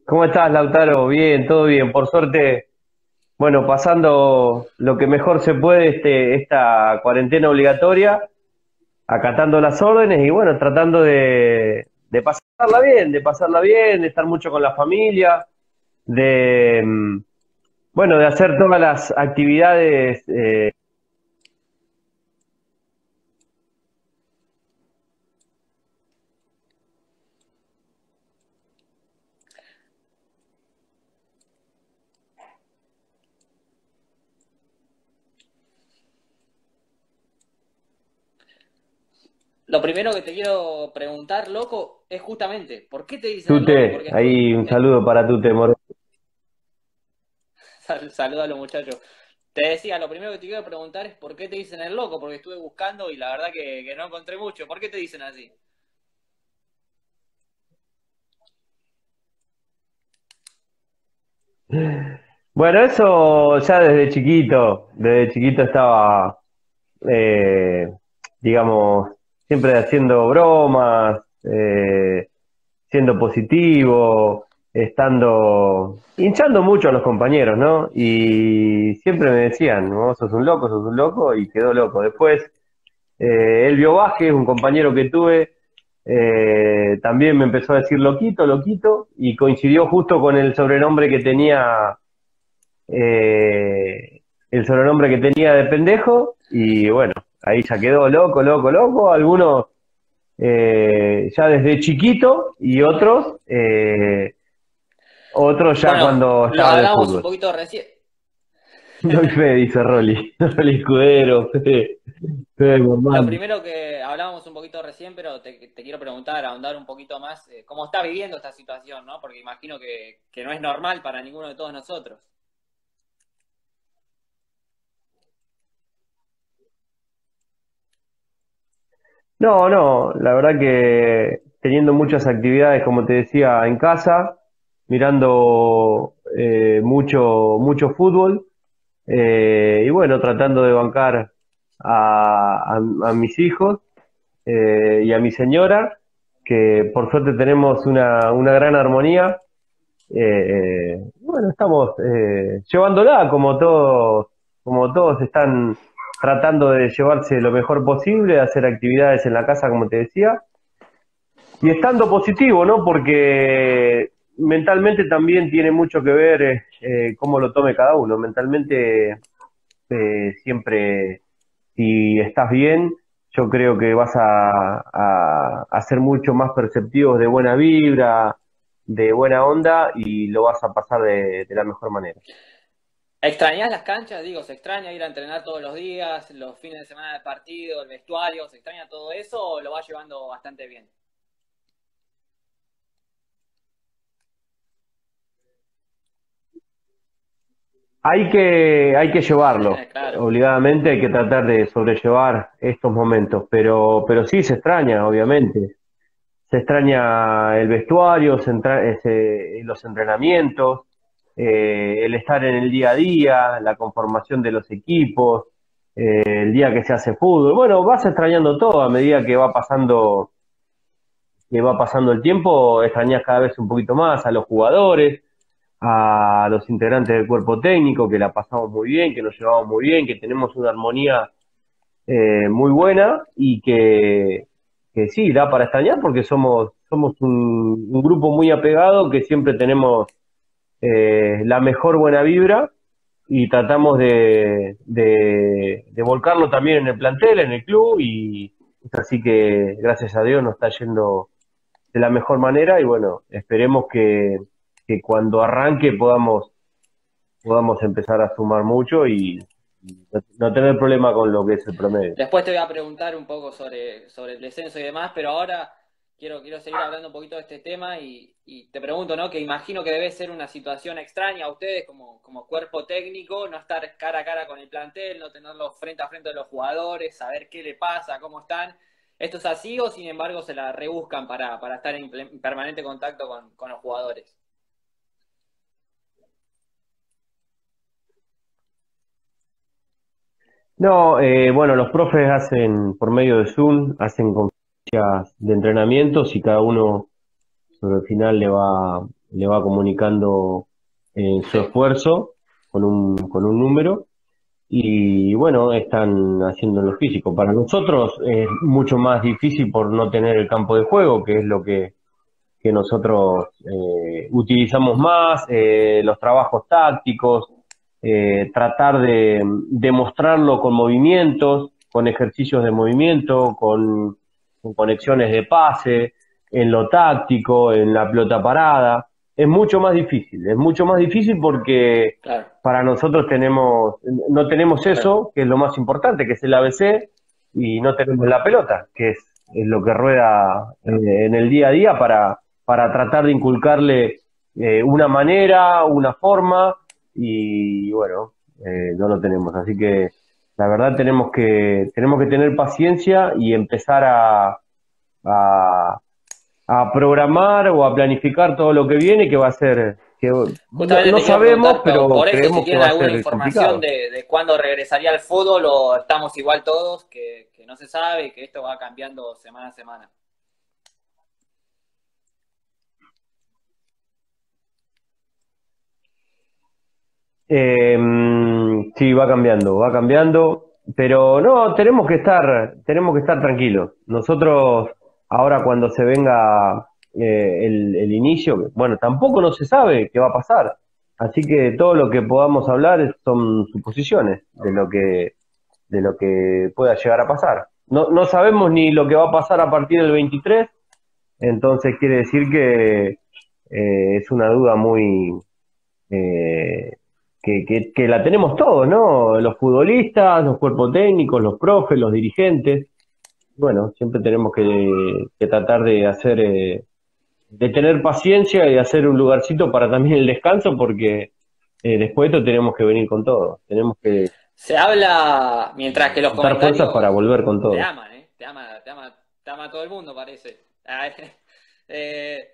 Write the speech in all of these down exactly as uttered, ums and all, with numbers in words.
¿Cómo estás, Lautaro? Bien, todo bien. Por suerte, bueno, pasando lo que mejor se puede este, esta cuarentena obligatoria, acatando las órdenes y bueno, tratando de, de pasarla bien, de pasarla bien, de estar mucho con la familia, de, mm, bueno, de hacer todas las actividades. eh, Lo primero que te quiero preguntar, loco, es justamente, ¿por qué te dicen el loco? Tute, Porque estuve, ahí un eh, saludo para Tute More. sal- saluda a los muchachos. Te decía, lo primero que te quiero preguntar es ¿por qué te dicen el loco? Porque estuve buscando y la verdad que, que no encontré mucho. ¿Por qué te dicen así? Bueno, eso ya desde chiquito, desde chiquito estaba eh, digamos, siempre haciendo bromas, eh, siendo positivo, estando, hinchando mucho a los compañeros, ¿no? Y siempre me decían, vos sos un loco, sos un loco, y quedó loco. Después, eh, Elvio Vázquez, un compañero que tuve, eh, también me empezó a decir loquito, loquito, y coincidió justo con el sobrenombre que tenía eh, el sobrenombre que tenía de pendejo y bueno, ahí ya quedó loco, loco, loco. Algunos eh, ya desde chiquito y otros, eh, otros ya Bueno, cuando lo estaba en el hablábamos un fútbol. poquito recién. Doy fe, dice Rolly. Rolly Escudero, Fede, Fede Lo Mormán. primero que hablábamos un poquito recién, pero te, te quiero preguntar, ahondar un poquito más, eh, ¿cómo está viviendo esta situación, no? Porque imagino que, que no es normal para ninguno de todos nosotros. No, no, la verdad que teniendo muchas actividades, como te decía, en casa, mirando eh, mucho, mucho fútbol. Eh, y bueno, tratando de bancar a, a- a mis hijos eh, y a mi señora, que por suerte tenemos una, una gran armonía. Eh, bueno, estamos eh, llevándola como todos, como todos están tratando de llevarse lo mejor posible, de hacer actividades en la casa, como te decía, y estando positivo, ¿no? Porque mentalmente también tiene mucho que ver eh, eh, cómo lo tome cada uno. Mentalmente eh, siempre, si estás bien, yo creo que vas a, a, a ser mucho más perceptivos de buena vibra, de buena onda y lo vas a pasar de, de la mejor manera. ¿Extrañas las canchas? Digo, ¿se extraña ir a entrenar todos los días, los fines de semana de partido, el vestuario? ¿Se extraña todo eso o lo va llevando bastante bien? Hay que, hay que llevarlo, Claro. obligadamente hay que tratar de sobrellevar estos momentos, pero, pero sí se extraña, obviamente. Se extraña el vestuario, se entra- ese- los entrenamientos, eh, el estar en el día a día, la conformación de los equipos, eh, el día que se hace fútbol. Bueno, vas extrañando todo a medida que va pasando, que va pasando el tiempo, extrañas cada vez un poquito más a los jugadores, a los integrantes del cuerpo técnico, que la pasamos muy bien, que nos llevamos muy bien, que tenemos una armonía eh, muy buena y que, que sí, da para extrañar porque somos, somos un, un grupo muy apegado que siempre tenemos eh, la mejor buena vibra y tratamos de, de, de volcarlo también en el plantel, en el club y así que gracias a Dios nos está yendo de la mejor manera y bueno, esperemos que, que cuando arranque podamos, podamos empezar a sumar mucho y, y no, no tener problema con lo que es el promedio. Después te voy a preguntar un poco sobre, sobre el descenso y demás, pero ahora quiero, quiero seguir hablando un poquito de este tema y, y te pregunto, ¿no? Que imagino que debe ser una situación extraña a ustedes como, como cuerpo técnico, no estar cara a cara con el plantel, no tenerlos frente a frente de los jugadores, saber qué le pasa, cómo están. ¿Esto es así o sin embargo se la rebuscan para, para estar en permanente contacto con, con los jugadores? No, eh, bueno, los profes hacen por medio de Zoom, hacen conferencias de entrenamientos y cada uno sobre el final le va, le va comunicando eh, su Sí, esfuerzo con un, con un número. Y bueno, están haciendo lo físico. Para nosotros es mucho más difícil por no tener el campo de juego, que es lo que, que nosotros eh, utilizamos más, eh, los trabajos tácticos, eh, tratar de demostrarlo con movimientos, con ejercicios de movimiento, con, con conexiones de pase, en lo táctico, en la pelota parada. Es mucho más difícil, es mucho más difícil porque claro, para nosotros tenemos, no tenemos claro. eso, que es lo más importante, que es el A B C, y no tenemos la pelota, que es, es lo que rueda eh, en el día a día para, para tratar de inculcarle eh, una manera, una forma, y bueno, eh, no lo tenemos. Así que la verdad tenemos que, tenemos que tener paciencia y empezar a, a, a programar o a planificar todo lo que viene, que va a ser, que no, Justamente no te quiero sabemos, preguntar por, pero por eso, si creemos que tienen va a alguna ser información complicado. de, de cuándo regresaría al fútbol o estamos igual todos, que, que no se sabe y que esto va cambiando semana a semana. Eh, sí, va cambiando, va cambiando, pero no, tenemos que estar, tenemos que estar tranquilos. Nosotros, ahora cuando se venga eh, el, el inicio, bueno, tampoco no se sabe qué va a pasar. Así que todo lo que podamos hablar es- son suposiciones de lo que, de lo que pueda llegar a pasar. No, no sabemos ni lo que va a pasar a partir del veintitrés, entonces quiere decir que eh, es una duda muy, eh, que, que, que la tenemos todos, ¿no? Los futbolistas, los cuerpos técnicos, los profes, los dirigentes. Bueno, siempre tenemos que, que tratar de hacer, eh, de tener paciencia y de hacer un lugarcito para también el descanso, porque eh, después de esto tenemos que venir con todo. Tenemos que Se habla, mientras que los juntar fuerzas para comentarios volver con te todo. aman, ¿eh? Te ama, te ama, te ama todo el mundo, parece. Ah, eh,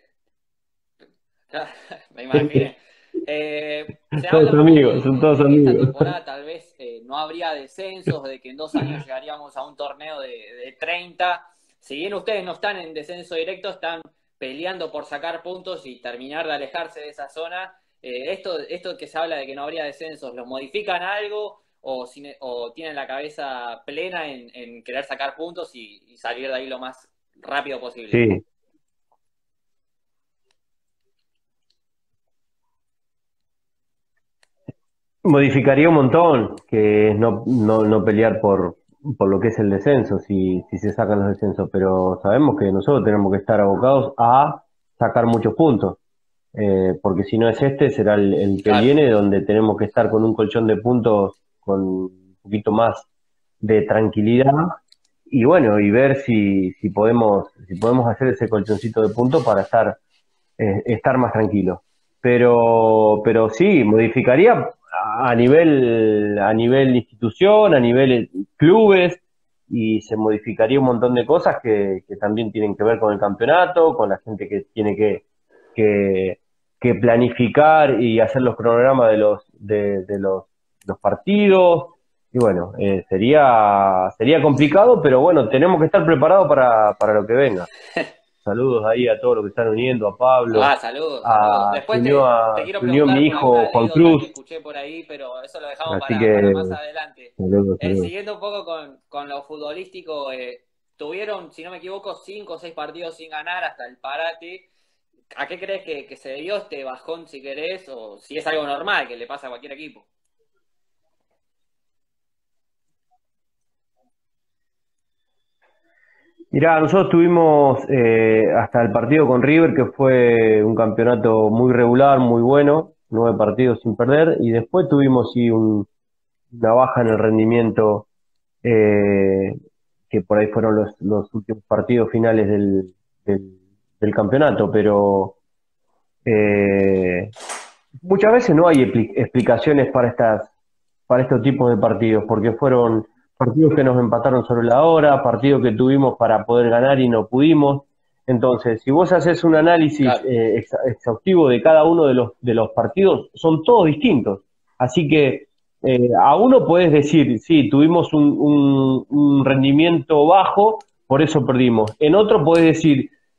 me imaginé. Eh, se habla Todos un poco amigos, de, son de- todos de que esta amigos. temporada tal vez eh, no habría descensos, de que en dos años llegaríamos a un torneo de, de treinta. Si bien ustedes no están en descenso directo, están peleando por sacar puntos y terminar de alejarse de esa zona. Eh, esto, esto que se habla de que no habría descensos, ¿lo modifican algo o, sin- o tienen la cabeza plena en, en querer sacar puntos y, y salir de ahí lo más rápido posible? Sí, modificaría un montón, que es no, no, no pelear por, por lo que es el descenso, si, si se sacan los descensos, pero sabemos que nosotros tenemos que estar abocados a sacar muchos puntos, eh, porque si no es este, será el, el que Claro. viene, donde tenemos que estar con un colchón de puntos con un poquito más de tranquilidad, y bueno, y ver si, si podemos, si podemos hacer ese colchoncito de puntos para estar eh, estar más tranquilo. Pero, pero sí, modificaría a nivel, a nivel institución, a nivel clubes, y se modificaría un montón de cosas que, que también tienen que ver con el campeonato, con la gente que tiene que, que, que planificar y hacer los cronogramas de los, de, de los, los partidos. Y bueno, eh, sería, sería complicado, pero bueno, tenemos que estar preparados para, para lo que venga. Saludos ahí a todos los que están uniendo, a Ah, Pablo, saludos, saludos. a, se Después unió te, te a, quiero se unió preguntar mi por alguna hijo Juan anécdota que Cruz, escuché por ahí, pero eso lo dejamos así para, para que más adelante. saludos, Eh, saludos. siguiendo un poco con, con lo futbolístico, eh, tuvieron, si no me equivoco, cinco o seis partidos sin ganar hasta el parate. ¿A qué crees que, que se debió este bajón, si querés, o si es algo normal que le pasa a cualquier equipo? Mirá, nosotros tuvimos eh, hasta el partido con River, que fue un campeonato muy regular, muy bueno, nueve partidos sin perder, y después tuvimos sí un- una baja en el rendimiento, eh, que por ahí fueron los, los últimos partidos finales del, del, del campeonato, pero eh, muchas veces no hay expli- explicaciones para estas, para estos tipos de partidos, porque fueron partidos que nos empataron sobre la hora, partidos que tuvimos para poder ganar y no pudimos. Entonces, si vos haces un análisis Claro, eh, exa- exhaustivo de cada uno de los, de los partidos, son todos distintos. Así que eh, a uno puedes decir, sí, tuvimos un, un- un rendimiento bajo, por eso perdimos. En otro podés decir,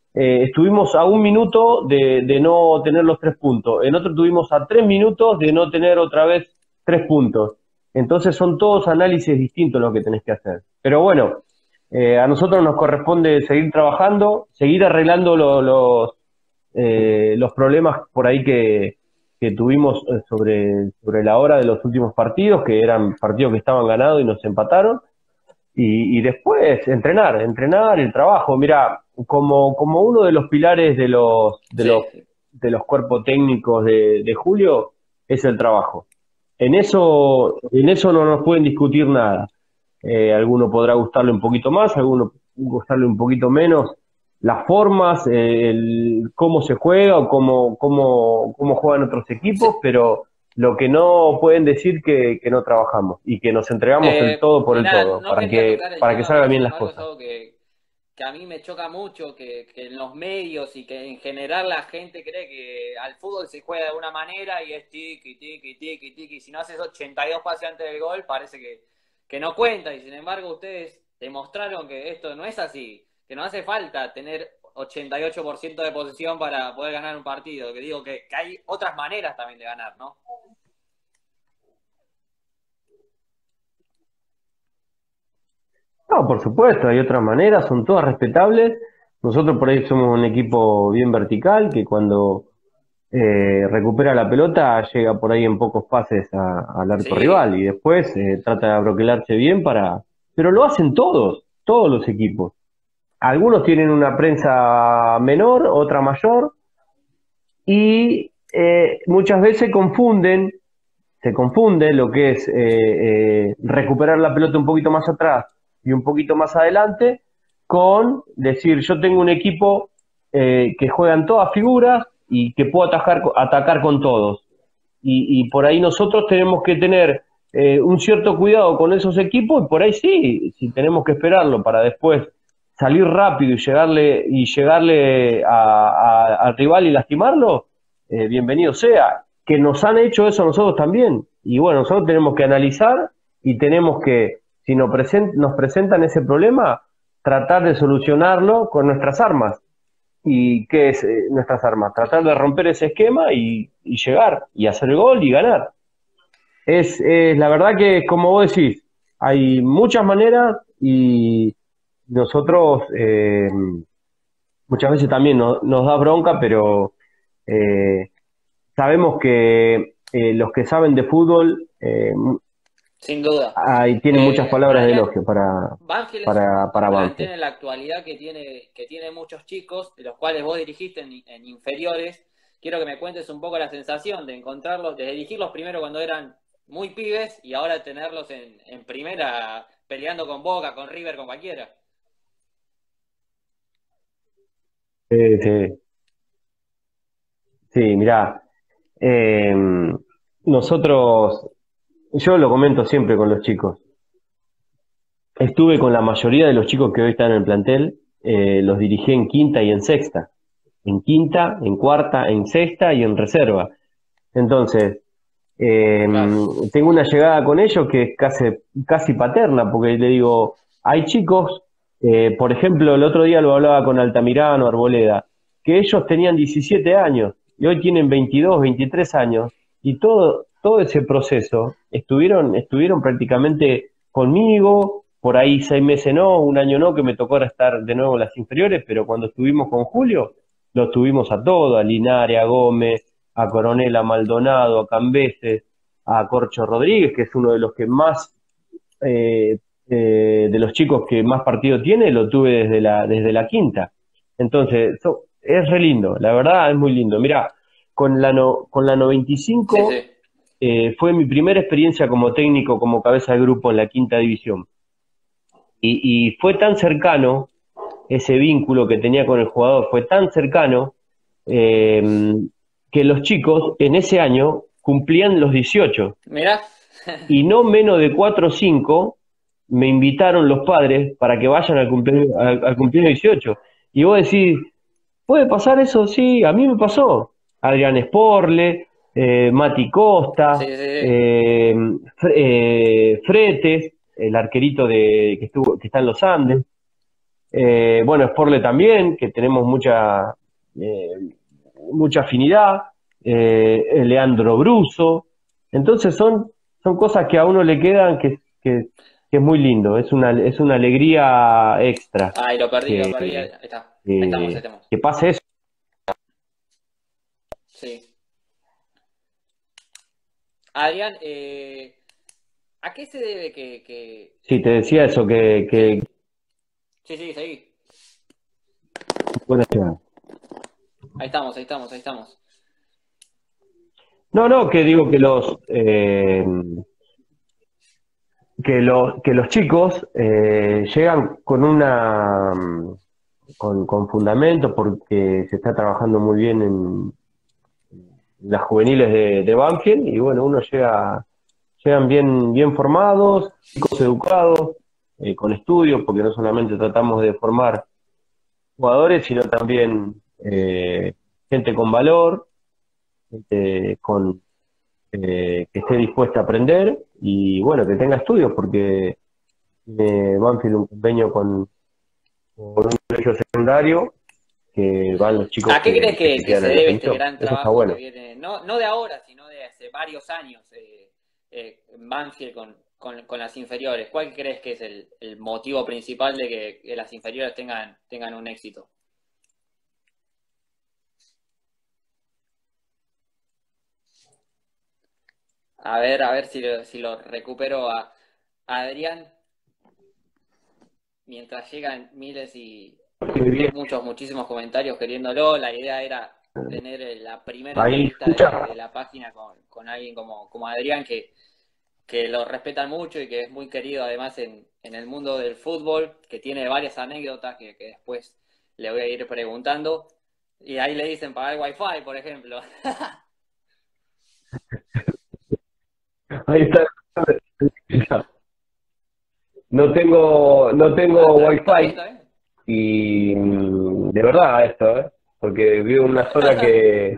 eh, estuvimos a un minuto de, de no tener los tres puntos, en otro estuvimos a tres minutos de no tener otra vez tres puntos. Entonces son todos análisis distintos los que tenés que hacer. Pero bueno, eh, a nosotros nos corresponde seguir trabajando, seguir arreglando lo- los, eh, los problemas por ahí que, que tuvimos eh, sobre, sobre la hora de los últimos partidos, que eran partidos que estaban ganados y nos empataron. Y, y después entrenar, entrenar el trabajo. Mira, como, como uno de los pilares de los, de los, Sí, de los cuerpos técnicos de, de Julio es el trabajo. En eso, en eso no nos pueden discutir nada. Eh, alguno podrá gustarle un poquito más, alguno gustarle un poquito menos. Las formas, eh, el, cómo se juega o cómo, cómo, cómo juegan otros equipos, sí. pero lo que no pueden decir que, que no trabajamos y que nos entregamos el Eh, todo por el mirá, todo, no para quería que, tocar el para que tema, pero salgan sin bien las embargo es cosas. algo que, que a mí me choca mucho, que, que en los medios y que en general la gente cree que al fútbol se juega de una manera y es tiki, tiki, tiki, tiki. Si no haces ochenta y dos pases antes del gol, parece que, que no cuenta. Y sin embargo ustedes demostraron que esto no es así, que no hace falta tener ochenta y ocho por ciento de posesión para poder ganar un partido. Que digo que, que hay otras maneras también de ganar, ¿no? No, por supuesto, hay otras maneras, son todas respetables. Nosotros por ahí somos un equipo bien vertical, que cuando eh, recupera la pelota llega por ahí en pocos pases a- al arco Sí, rival y después eh, trata de abroquelarse bien para... Pero lo hacen todos, todos los equipos. Algunos tienen una prensa menor, otra mayor, y eh, muchas veces confunden, se confunde lo que es eh, eh, recuperar la pelota un poquito más atrás y un poquito más adelante con decir yo tengo un equipo eh, que juegan todas figuras y que puedo atajar, atacar con todos. Y, y por ahí nosotros tenemos que tener eh, un cierto cuidado con esos equipos y por ahí sí, si tenemos que esperarlo para después salir rápido y llegarle y llegarle a, a- al rival y lastimarlo, eh, bienvenido sea. Que nos han hecho eso a nosotros también. Y bueno, nosotros tenemos que analizar y tenemos que, si nos, present, nos presentan ese problema, tratar de solucionarlo con nuestras armas. ¿Y qué es eh, nuestras armas? Tratar de romper ese esquema y, y llegar y hacer el gol y ganar. Es, es la verdad que, como vos decís, hay muchas maneras y nosotros eh, muchas veces también no- nos da bronca, pero eh, sabemos que eh, los que saben de fútbol eh, sin duda. hay, tienen muchas Eh, palabras de Brian, elogio para, Banfield es para, un para plantel Banfield. en la actualidad que tiene, que tiene muchos chicos, de los cuales vos dirigiste en, en inferiores. Quiero que me cuentes un poco la sensación de encontrarlos, de dirigirlos primero cuando eran muy pibes y ahora tenerlos en, en primera peleando con Boca, con River, con cualquiera. Sí, sí, sí, mirá, eh, nosotros, yo lo comento siempre con los chicos. Estuve con la mayoría de los chicos que hoy están en el plantel, eh, los dirigí en quinta y en sexta. En quinta, en cuarta, en sexta y en reserva. Entonces, eh, Claro. tengo una llegada con ellos que es casi, casi paterna, porque le digo, hay chicos, eh, por ejemplo, el otro día lo hablaba con Altamirano, Arboleda, que ellos tenían diecisiete años y hoy tienen veintidós, veintitrés años, y todo, todo ese proceso estuvieron, estuvieron prácticamente conmigo, por ahí seis meses no, un año no, que me tocó ahora estar de nuevo en las inferiores, pero cuando estuvimos con Julio, los tuvimos a todos, a Linares, a Gómez, a Coronel, a Maldonado, a Cambeses, a Corcho Rodríguez, que es uno de los que más, eh, eh, de los chicos que más partido tiene, lo tuve desde la, desde la quinta. Entonces, so, es re lindo, la verdad es muy lindo. Mira, con la, no, con la Sí, noventa y cinco sí. eh, fue mi primera experiencia como técnico, como cabeza de grupo en la quinta división. Y, y fue tan cercano ese vínculo que tenía con el jugador, fue tan cercano eh, que los chicos en ese año cumplían los dieciocho Mirá. y no menos de cuatro o cinco me invitaron los padres para que vayan al cumpleaños, al, al cumpleaños dieciocho. Y vos decís, ¿puede pasar eso? Sí, a mí me pasó. Adrián Sporle, eh, Mati Sí, Costa, sí, sí. eh, Fre- eh, Fretes, el arquerito de, que, estuvo, que está en los Andes. Eh, bueno, Sporle también, que tenemos mucha, eh, mucha afinidad, eh, Leandro Bruso. Entonces son, son cosas que a uno le quedan que, que, que es muy lindo, es una, es una alegría extra Ay, lo perdí, lo perdí. Ahí que, está. Ahí estamos, ahí que, estamos. que pase eso. Sí. Adrián, eh, ¿a qué se debe que, que... Sí, te decía eso, que, que Sí, sí, sí, seguí. buena ciudad. Ahí estamos, ahí estamos, ahí estamos. No, no, que digo que los, eh, que los, que los chicos eh, llegan con una con, con fundamento porque se está trabajando muy bien en las juveniles de, de Banfield y bueno, uno llega, llegan bien, bien formados, chicos educados, eh, con estudios, porque no solamente tratamos de formar jugadores, sino también eh, gente con valor, gente con, eh, que esté dispuesta a aprender y bueno, que tenga estudios, porque tiene Banfield un convenio con, con un colegio secundario que van los chicos ¿A qué crees que, que que, se que quedan se en la debe este comisión. gran Eso está trabajo que bueno. viene, no, no de ahora, sino de hace varios años, eh, eh, en Banfield con, con, con las inferiores? ¿Cuál crees que es el, el motivo principal de que, que las inferiores tengan, tengan un éxito? A ver, a ver si lo, si lo recupero a, a Adrián, mientras llegan miles y muchos, muchísimos comentarios queriéndolo. La idea era tener eh, la primera Ahí entrevista de, escucha. de la página con, con alguien como, como Adrián, que, que lo respetan mucho y que es muy querido además en, en el mundo del fútbol, que tiene varias anécdotas que, que después le voy a ir preguntando. Y ahí le dicen pagar el wifi, por ejemplo. Ahí está. No tengo, no Ah, tengo está, está bien, wifi está bien. y mm, de verdad esto, ¿eh? Porque vivo en una zona que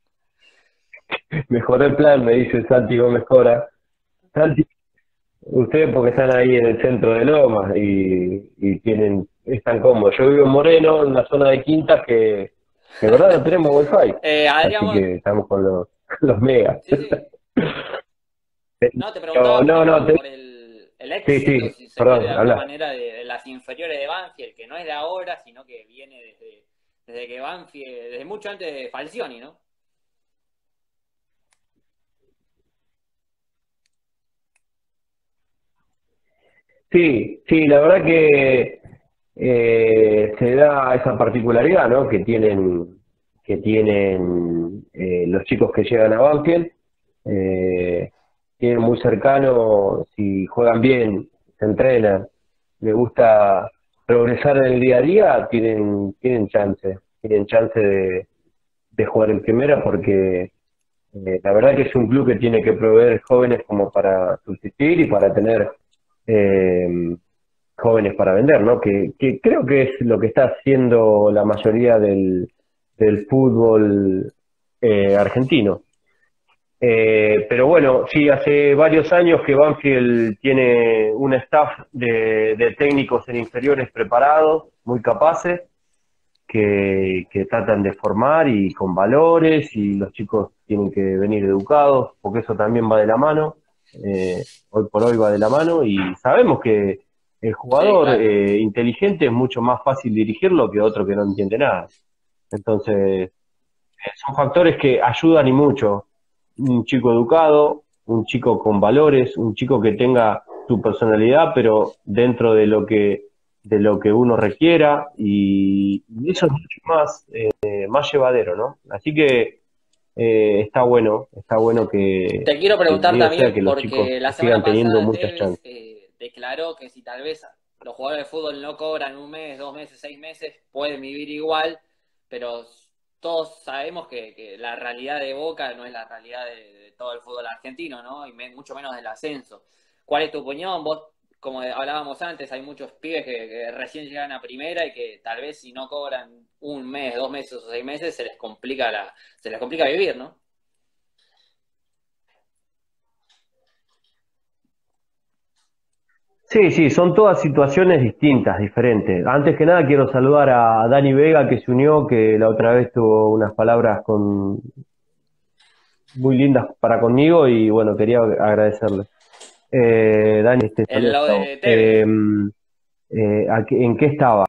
mejoré el plan, me dice Santi Gómez Cora. Santi, ustedes porque están ahí en el centro de Lomas y, y tienen, están cómodos. Yo vivo en Moreno, en una zona de quintas que, que de verdad no tenemos wifi. Eh, Adrián, Así vos- que estamos con los, los megas. sí, sí. No, te Pero preguntaba por no, no, el, te- por el, el sí, éxito, sí, si se quiere, de perdón, alguna habla. manera, de, de las inferiores de Banfield, que no es de ahora, sino que viene desde, desde que Banfield, desde mucho antes de Falcioni, ¿no? Sí, sí, la verdad que eh, se da esa particularidad, ¿no? Que tienen, que tienen eh, los chicos que llegan a Banfield, eh, tienen muy cercano, si juegan bien, se entrenan, les gusta progresar en el día a día, tienen, tienen chance, tienen chance de, de jugar en primera porque eh, la verdad que es un club que tiene que proveer jóvenes como para subsistir y para tener eh, jóvenes para vender, ¿no? Que, que creo que es lo que está haciendo la mayoría del, del fútbol eh, argentino. Eh, pero bueno, sí, hace varios años que Banfield tiene un staff de, de técnicos en inferiores preparados, muy capaces, que, que tratan de formar y con valores, y los chicos tienen que venir educados, porque eso también va de la mano, eh, hoy por hoy va de la mano, y sabemos que el Sí, jugador claro. eh, inteligente es mucho más fácil dirigirlo que otro que no entiende nada. Entonces, eh, son factores que ayudan y mucho. Un chico educado, un chico con valores, un chico que tenga su personalidad, pero dentro de lo que de lo que uno requiera y, y eso es mucho más eh, más llevadero, ¿no? Así que eh, está bueno, está bueno que Te quiero preguntar bienvenido sea también, que los chicos porque la semana sigan teniendo pasada muchas Tevez chances. eh, declaró que si tal vez los jugadores de fútbol no cobran un mes, dos meses, seis meses, pueden vivir igual, pero todos sabemos que, que la realidad de Boca no es la realidad de, de todo el fútbol argentino, ¿no? Y me- mucho menos del ascenso. ¿Cuál es tu opinión? Vos, como hablábamos antes, hay muchos pibes que, que recién llegan a primera y que tal vez si no cobran un mes, dos meses o seis meses, se les complica la, se les complica vivir, ¿no? Sí, sí, son todas situaciones distintas, diferentes. Antes que nada quiero saludar a Dani Vega que se unió, que la otra vez tuvo unas palabras con, muy lindas para conmigo y bueno, quería agradecerle. Eh, Dani, te En saludo, lo Gustavo. de Eh, Tevez, eh, ¿a qué- ¿En qué estaba?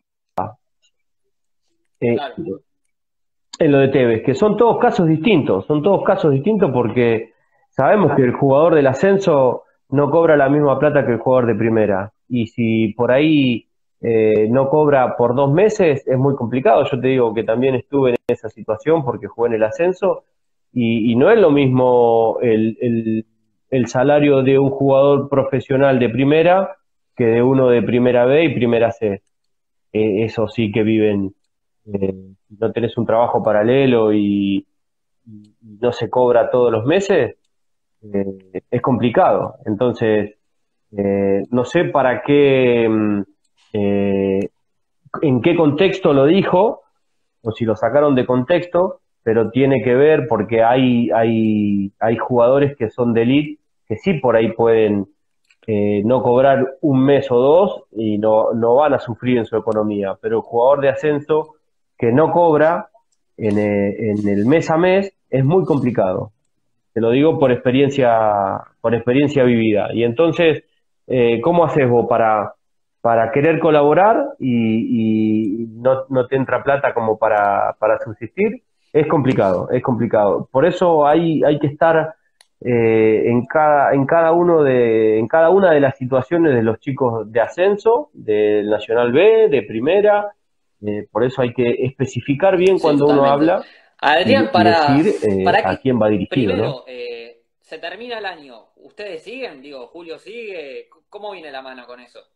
Eh, claro. en lo de Tevez, que son todos casos distintos, son todos casos distintos porque sabemos que el jugador del ascenso no cobra la misma plata que el jugador de primera. Y si por ahí eh, no cobra por dos meses, es muy complicado. Yo te digo que también estuve en esa situación porque jugué en el ascenso y, y no es lo mismo el, el, el salario de un jugador profesional de primera que de uno de primera B y primera C. Eh, eso sí que viven, eh, no tenés un trabajo paralelo y, y no se cobra todos los meses, eh, es complicado. Entonces, eh, no sé para qué, mm, eh, en qué contexto lo dijo, o si lo sacaron de contexto, pero tiene que ver porque hay, hay, hay jugadores que son de elite que sí por ahí pueden eh, no cobrar un mes o dos y no, no van a sufrir en su economía, pero el jugador de ascenso que no cobra en, eh, en el mes a mes es muy complicado. Te lo digo por experiencia, por experiencia vivida. Y entonces, eh, ¿cómo haces vos para, para querer colaborar y, y no, no te entra plata como para, para subsistir? Es complicado, es complicado. Por eso hay, hay que estar eh, en cada, en cada uno de, en cada una de las situaciones de los chicos de ascenso, del Nacional B, de primera. Eh, por eso hay que especificar bien Sí, cuando uno totalmente. habla y, Adrián, y para, decir eh, para a que, quién va dirigido, ¿no? primero, eh, se termina el año. ¿Ustedes siguen? Digo, Julio sigue. ¿Cómo viene la mano con eso?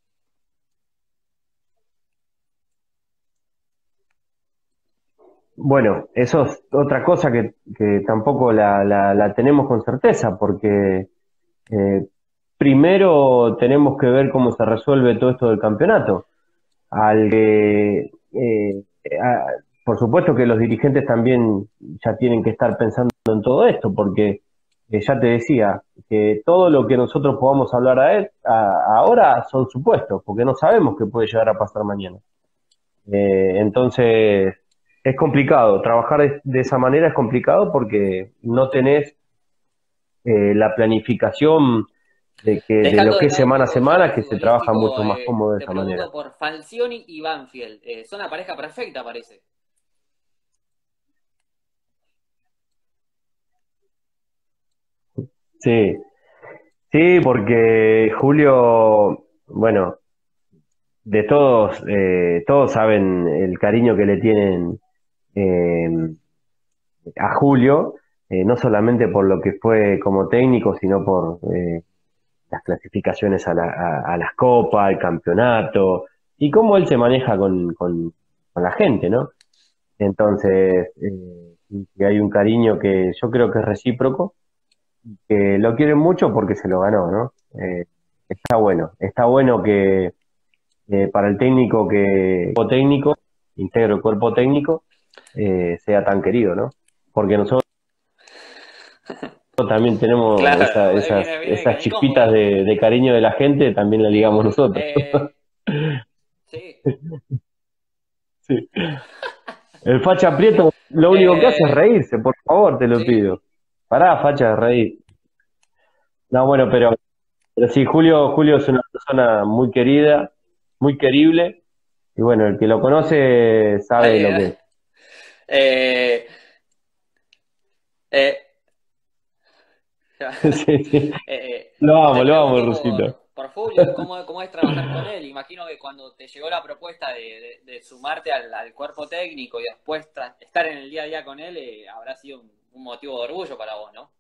Bueno, eso es otra cosa que, que tampoco la, la- la tenemos con certeza, porque eh, primero tenemos que ver cómo se resuelve todo esto del campeonato. Al que, eh, a- por supuesto que los dirigentes también ya tienen que estar pensando en todo esto, porque eh, ya te decía que todo lo que nosotros podamos hablar a él, a- ahora son supuestos, porque no sabemos qué puede llegar a pasar mañana. Eh, entonces, es complicado. Trabajar de, de esa manera es complicado porque no tenés eh, la planificación de, que, de lo Dejando que de es lado un semana a poco ya lo semana, que se trabaja futbolístico, mucho más eh, cómodo de te esa manera. pregunto por Falcioni y Banfield. Eh, son la pareja perfecta, parece. Sí, sí, porque Julio, bueno, de todos, eh, todos saben el cariño que le tienen eh, a Julio, eh, no solamente por lo que fue como técnico, sino por eh, las clasificaciones a, la, a, a las copas, al campeonato, y cómo él se maneja con, con, con la gente, ¿no? Entonces, eh, y hay un cariño que yo creo que es recíproco, que lo quieren mucho porque se lo ganó, ¿no? Eh, está bueno, está bueno que eh, para el técnico que, o técnico, integro el cuerpo técnico, eh, sea tan querido, ¿no? Porque nosotros también tenemos esa- Claro, esas, viene, viene esas que ni chispitas cómodo. de, de cariño de la gente, también la ligamos Digo, nosotros. eh, sí. Sí. El facha Prieto lo único que hace es Eh, reírse, por favor, te lo sí. pido. Pará, facha, de reír. No, bueno, pero, pero sí, Julio, Julio es una persona muy querida, muy querible, y bueno, el que lo conoce sabe lo que Eh, eh, eh, Sí, sí. eh, Lo te amo, lo amo, pregunto Rusito. por, por Julio, ¿cómo, cómo es trabajar con él? Imagino que cuando te llegó la propuesta de, de- de sumarte al, al cuerpo técnico y después tra- estar en el día a día con él, eh, habrá sido un, un motivo de orgullo para vos, ¿no?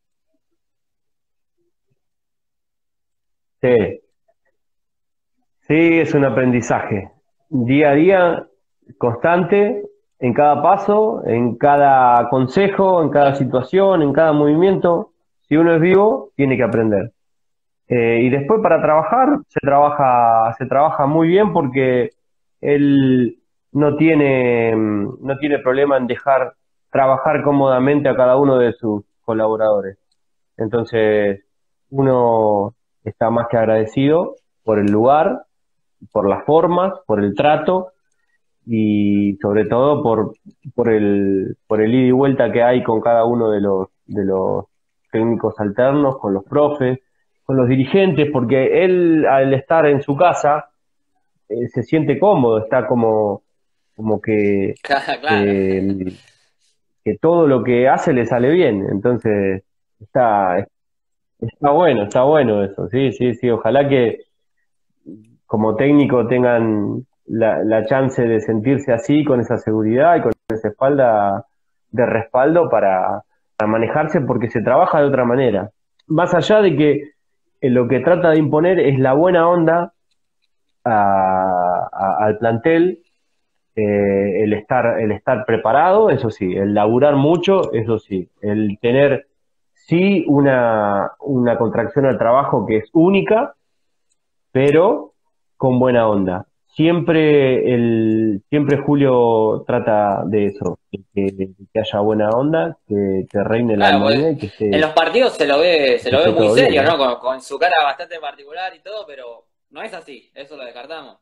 Sí, sí, es un aprendizaje. Día a día, constante, en cada paso, en cada consejo, en cada Claro. situación, en cada movimiento. Si uno es vivo, tiene que aprender. Eh, y después para trabajar, se trabaja, se trabaja muy bien porque él no tiene, mm, no tiene problema en dejar trabajar cómodamente a cada uno de sus colaboradores. Entonces, uno está más que agradecido por el lugar, por las formas, por el trato y sobre todo por, por el, por el ida y vuelta que hay con cada uno de los, de los técnicos alternos, con los profes, con los dirigentes, porque él al estar en su casa eh, se siente cómodo, está como, como que, Claro. eh, que todo lo que hace le sale bien, entonces está, está bueno, está bueno eso, sí, sí, sí, ojalá que como técnico tengan la, la chance de sentirse así, con esa seguridad y con esa espalda de respaldo para, para manejarse porque se trabaja de otra manera. Más allá de que eh, lo que trata de imponer es la buena onda a- a- al plantel, eh, el estar, el estar preparado, eso sí, el laburar mucho, eso sí, el tener sí una, una contracción al trabajo que es única, pero con buena onda. Siempre el, siempre Julio trata de eso, de que, de que haya buena onda, que, que reine la Claro, pues armonía y que en esté, los partidos se lo ve, se que lo ve esté muy todo bien, serio, ¿no? ¿no? Con, con su cara bastante particular y todo, pero no es así, eso lo descartamos.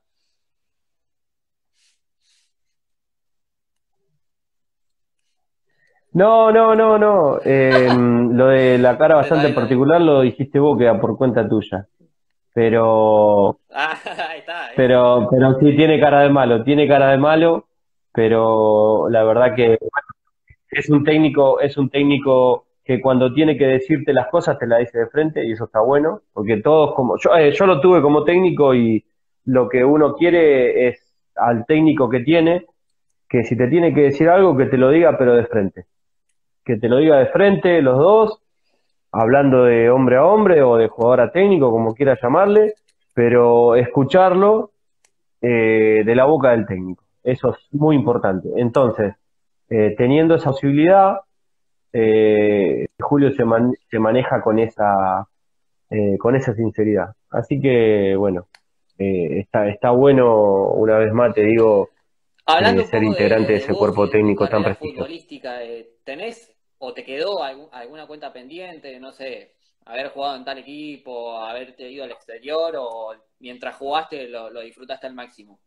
No, no, no, no. Eh, lo de la cara Está bastante bien, está bien. particular lo dijiste vos, queda por cuenta tuya. Pero, Ah, ahí está, ¿viste? pero, pero sí tiene cara de malo, tiene cara de malo, pero la verdad que es un técnico, es un técnico que cuando tiene que decirte las cosas te la dice de frente y eso está bueno, porque todos como yo, eh, yo lo tuve como técnico y lo que uno quiere es al técnico que tiene, que si te tiene que decir algo que te lo diga pero de frente, que te lo diga de frente los dos, hablando de hombre a hombre o de jugador a técnico, como quieras llamarle, pero escucharlo eh, de la boca del técnico. Eso es muy importante. Entonces, eh, teniendo esa posibilidad, eh, Julio se, man, se maneja con esa, eh, con esa sinceridad. Así que, bueno, eh, está, está bueno, una vez más te digo, Hablando eh, un ser poco integrante de, de de ese vos y cuerpo de tu técnico tan carrera prestigioso. futbolística, eh, ¿tenés o te quedó algún- alguna cuenta pendiente? No sé, haber jugado en tal equipo, haberte ido al exterior o mientras jugaste lo, lo disfrutaste al máximo.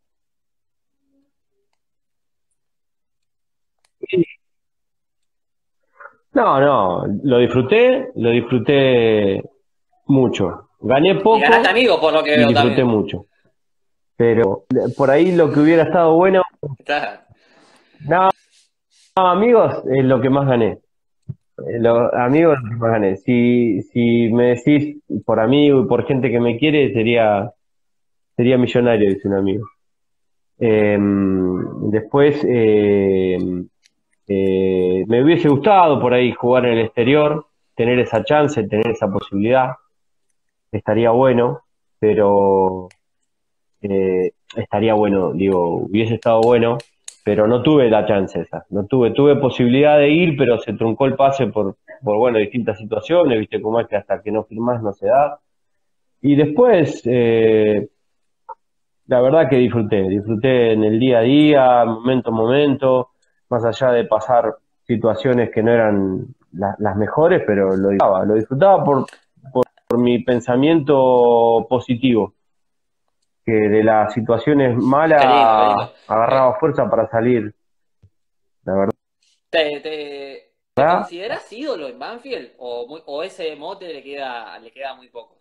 No, no, lo disfruté, lo disfruté mucho. Gané Y ganaste poco amigos por lo que y veo disfruté también. mucho. Pero por ahí lo que hubiera estado bueno, Está- no, no, amigos, es lo que más gané. Eh, Los amigos es lo que más gané. Si, si me decís por amigo y por gente que me quiere, sería, sería millonario, dice un amigo. Eh, después, eh, eh, me hubiese gustado por ahí jugar en el exterior, tener esa chance, tener esa posibilidad, estaría bueno, pero eh, estaría bueno, digo, hubiese estado bueno, pero no tuve la chance esa, no tuve, tuve posibilidad de ir, pero se truncó el pase por, por bueno, distintas situaciones, viste cómo es que hasta que no firmás no se da. Y después, eh, la verdad que disfruté, disfruté en el día a día, momento a momento, más allá de pasar situaciones que no eran la- las mejores, pero lo disfrutaba, lo disfrutaba por, por mi pensamiento positivo, que de las situaciones Qué lindo, qué lindo. malas Eh, agarraba fuerza para salir, la ¿te, te, te verdad. consideras ídolo en Banfield o, muy- o ese mote le queda, le queda a muy pocos?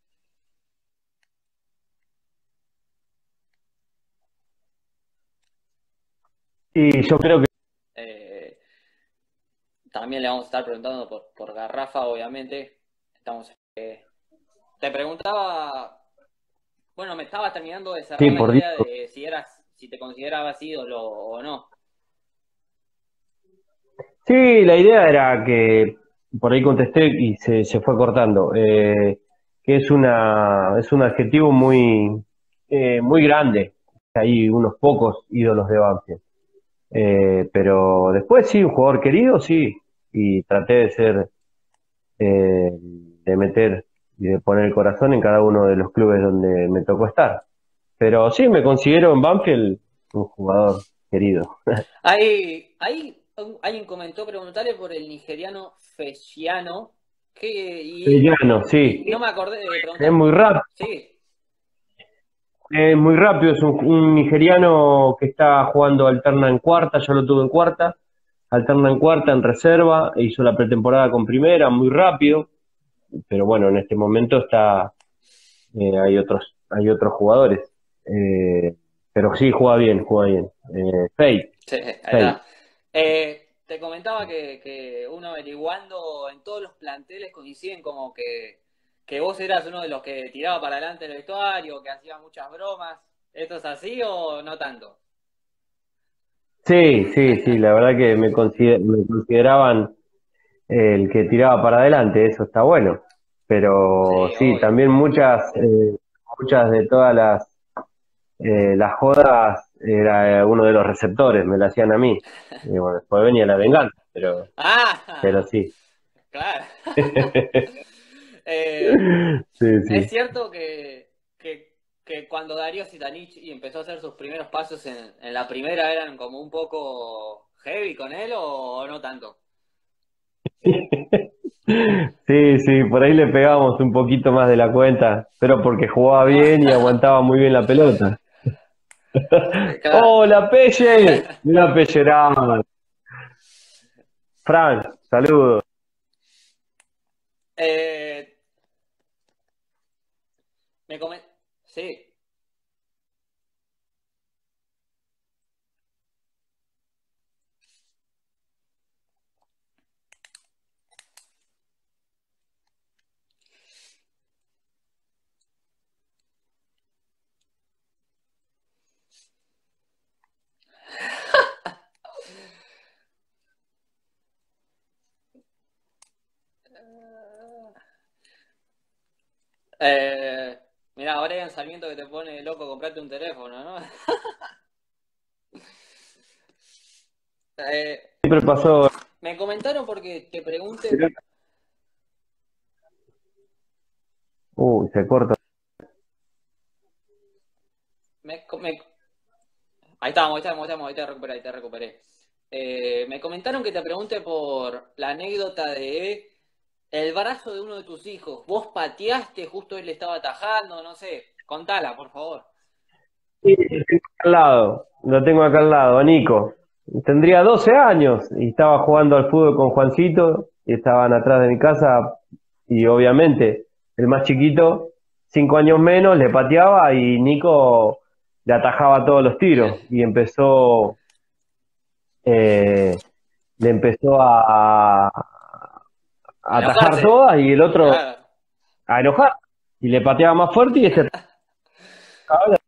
Y yo creo que Eh, También le vamos a estar preguntando por, por Garrafa, obviamente. Estamos, eh, te preguntaba, bueno, me estaba terminando de sí, cerrar la por Dios. idea de si eras, si te considerabas ídolo o no. Sí, la idea era que por ahí contesté y se, se fue cortando. Eh, que es una es un adjetivo muy eh, muy grande. Hay unos pocos ídolos de Banfield. Eh, pero después sí, un jugador querido, sí. Y traté de ser, eh, de meter y de poner el corazón en cada uno de los clubes donde me tocó estar. Pero sí, me considero en Banfield un jugador querido. Hay, hay, un- alguien comentó preguntarle por el nigeriano Fesciano, que, y, Llano, sí. y no me acordé de Es preguntar. muy rápido. Sí, Es muy rápido, es un, un nigeriano que está jugando alterna en cuarta, ya lo tuve en cuarta, alterna en cuarta, en reserva, e hizo la pretemporada con primera, muy rápido, pero bueno, en este momento está, eh, hay otros, hay otros jugadores. Eh, pero sí, juega bien, juega bien. Eh, Fate, Sí, ahí Fate. está. Eh, te comentaba que, que uno averiguando en todos los planteles coinciden como que, que vos eras uno de los que tiraba para adelante el vestuario, que hacía muchas bromas. ¿Esto es así o no tanto? Sí, sí, sí, la verdad que me, consider- me consideraban el que tiraba para adelante, eso está bueno. Pero Sí, sí, obvio. también muchas, eh, muchas de todas las, eh, las jodas era uno de los receptores, me lo hacían a mí. Y bueno, después venía la venganza, pero, pero Ah, sí. claro. Eh, Sí, es sí. cierto que, que, que cuando Darío Sitanich y empezó a hacer sus primeros pasos en, en la primera eran como un poco heavy con él o no tanto. Sí, sí, por ahí le pegábamos un poquito más de la cuenta, pero porque jugaba No, bien y aguantaba muy bien la pelota. claro. ¡Oh, la Pelle! Mira Pellerán. Frank, saludos. Eh, me comen... Sí. Eh, mira, ahora hay un Sarmiento que te pone loco comprarte un teléfono, ¿no? Eh, Siempre pasó. me comentaron porque te pregunte... Uy, se corta. Me, me- ahí estamos, ahí estamos, ahí estamos, ahí te recuperé, ahí te recuperé. Eh, me comentaron que te pregunte por la anécdota de el brazo de uno de tus hijos. ¿Vos pateaste, justo él estaba atajando? No sé. Contala, por favor. Sí, lo tengo acá al lado, lo tengo acá al lado, a Nico. Tendría doce años y estaba jugando al fútbol con Juancito y estaban atrás de mi casa y obviamente el más chiquito, cinco años menos, le pateaba y Nico le atajaba todos los tiros y empezó, eh, le empezó a, a A atajar enojarse. todas y el otro Claro. a enojar y le pateaba más fuerte y este atajaba.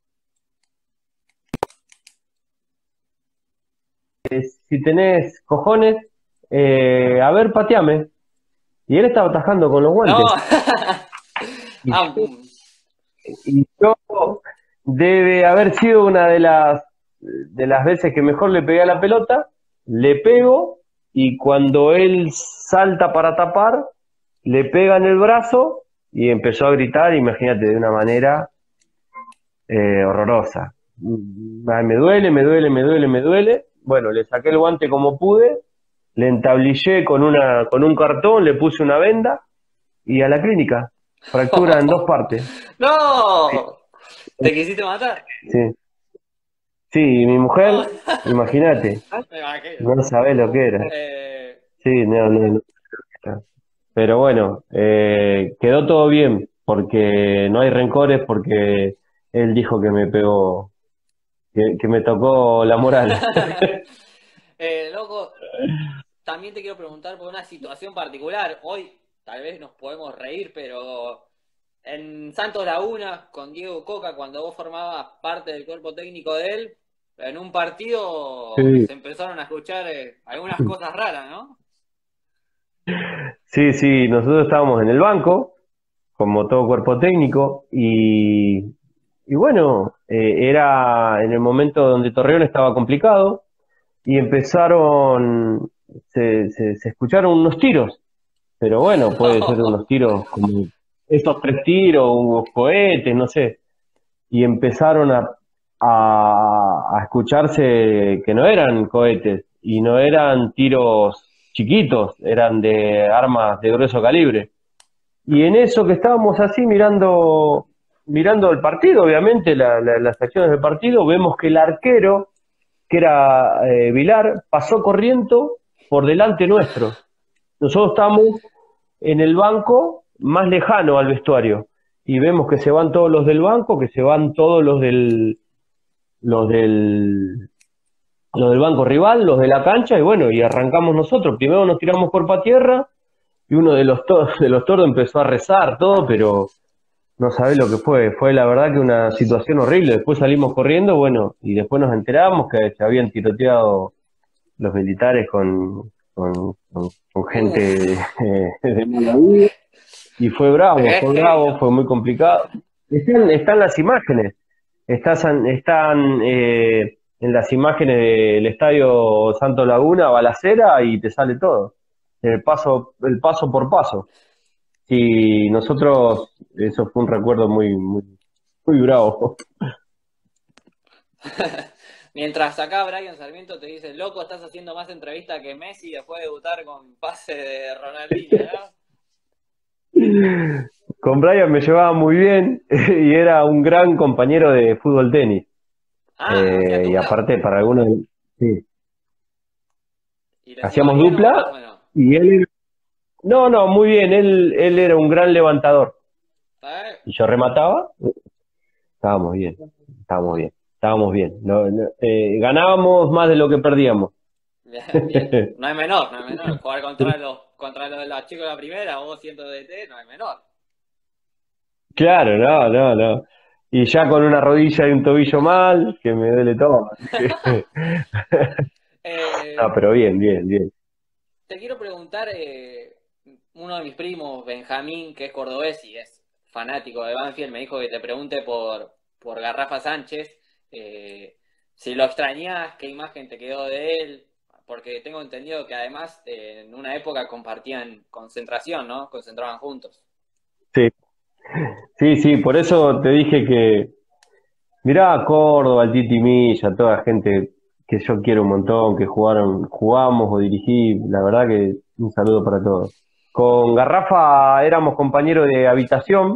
Si tenés cojones, eh, a ver, pateame. Y él estaba atajando con los No. guantes. Y Ah, yo, mm. y yo debe haber sido una de las, de las veces que mejor le pegué a la pelota, le pego y cuando él salta para tapar, le pega en el brazo y empezó a gritar, imagínate, de una manera eh, horrorosa. Ay, me duele, me duele, me duele, me duele. Bueno, le saqué el guante como pude, le entablillé con una, con un cartón, le puse una venda y a la clínica. Fractura en dos partes. No. ¿Te quisiste matar? Sí, sí, y mi No. mujer, imagínate, Me imagino. no sabe lo que era. Eh, Sí, no, no, no. Pero bueno, eh, quedó todo bien, porque no hay rencores, porque él dijo que me pegó, que, que me tocó la moral. eh, loco, también te quiero preguntar por una situación particular. Hoy tal vez nos podemos reír, pero en Santos Laguna, con Diego Coca, cuando vos formabas parte del cuerpo técnico de él, en un partido Sí, se empezaron a escuchar eh, algunas cosas raras, ¿no? sí, sí, nosotros estábamos en el banco, como todo cuerpo técnico, y, y bueno, eh, era en el momento donde Torreón estaba complicado, y empezaron, se, se, se escucharon unos tiros, pero bueno, puede ser unos tiros como estos tres tiros, unos cohetes, no sé, y empezaron a, a, a escucharse que no eran cohetes y no eran tiros chiquitos, eran de armas de grueso calibre. Y en eso que estábamos así mirando mirando el partido, obviamente, la- la- las acciones del partido, vemos que el arquero, que era eh, Vilar, pasó corriendo por delante nuestro. Nosotros estamos en el banco más lejano al vestuario y vemos que se van todos los del banco, que se van todos los del los del los del banco rival, los de la cancha y bueno, y arrancamos nosotros. Primero nos tiramos cuerpo a tierra y uno de los to- de los tordos empezó a rezar todo, pero no sabés lo que fue. Fue la verdad que una situación horrible. Después salimos corriendo, bueno, y después nos enteramos que se habían tiroteado los militares con, con, con- con gente Uf, eh, de mala vida. Y fue bravo, es fue heavy, bravo, ¿no? fue muy complicado. Están, están las imágenes, están, están eh, en las imágenes del Estadio Santo Laguna, Balacera, y te sale todo. El paso, el paso por paso. Y nosotros, eso fue un recuerdo muy, muy, muy bravo. Mientras acá Brian Sarmiento te dice, loco, estás haciendo más entrevista que Messi después de debutar con pase de Ronaldinho, ¿no? Con Brian me llevaba muy bien y era un gran compañero de fútbol tenis. Ah, ¿hacían Eh, y dupla? aparte, para algunos, sí, ¿Y les iba hacíamos bien o más o dupla menos? y él, no, no, muy bien, él, él era un gran levantador. ¿Sabes? Y yo remataba, estábamos bien, estábamos bien, estábamos bien. No, no, eh, ganábamos más de lo que perdíamos. Bien, bien. No es menor, no es menor. Jugar contra los, contra los, los chicos de la primera, vos siendo D T, no es menor. Claro, no, no, no. Y ya con una rodilla y un tobillo mal, que me duele todo. No, Eh, pero bien, bien, bien. te quiero preguntar, eh, uno de mis primos, Benjamín, que es cordobés y es fanático de Banfield, me dijo que te pregunte por, por Garrafa Sánchez, eh, si lo extrañás, qué imagen te quedó de él, porque tengo entendido que además eh, en una época compartían concentración, ¿no? Concentraban juntos. Sí, sí, sí, por eso te dije que, mirá a Córdoba, al Titi Milla, toda gente que yo quiero un montón, que jugaron, jugamos o dirigí, la verdad que un saludo para todos. Con Garrafa éramos compañeros de habitación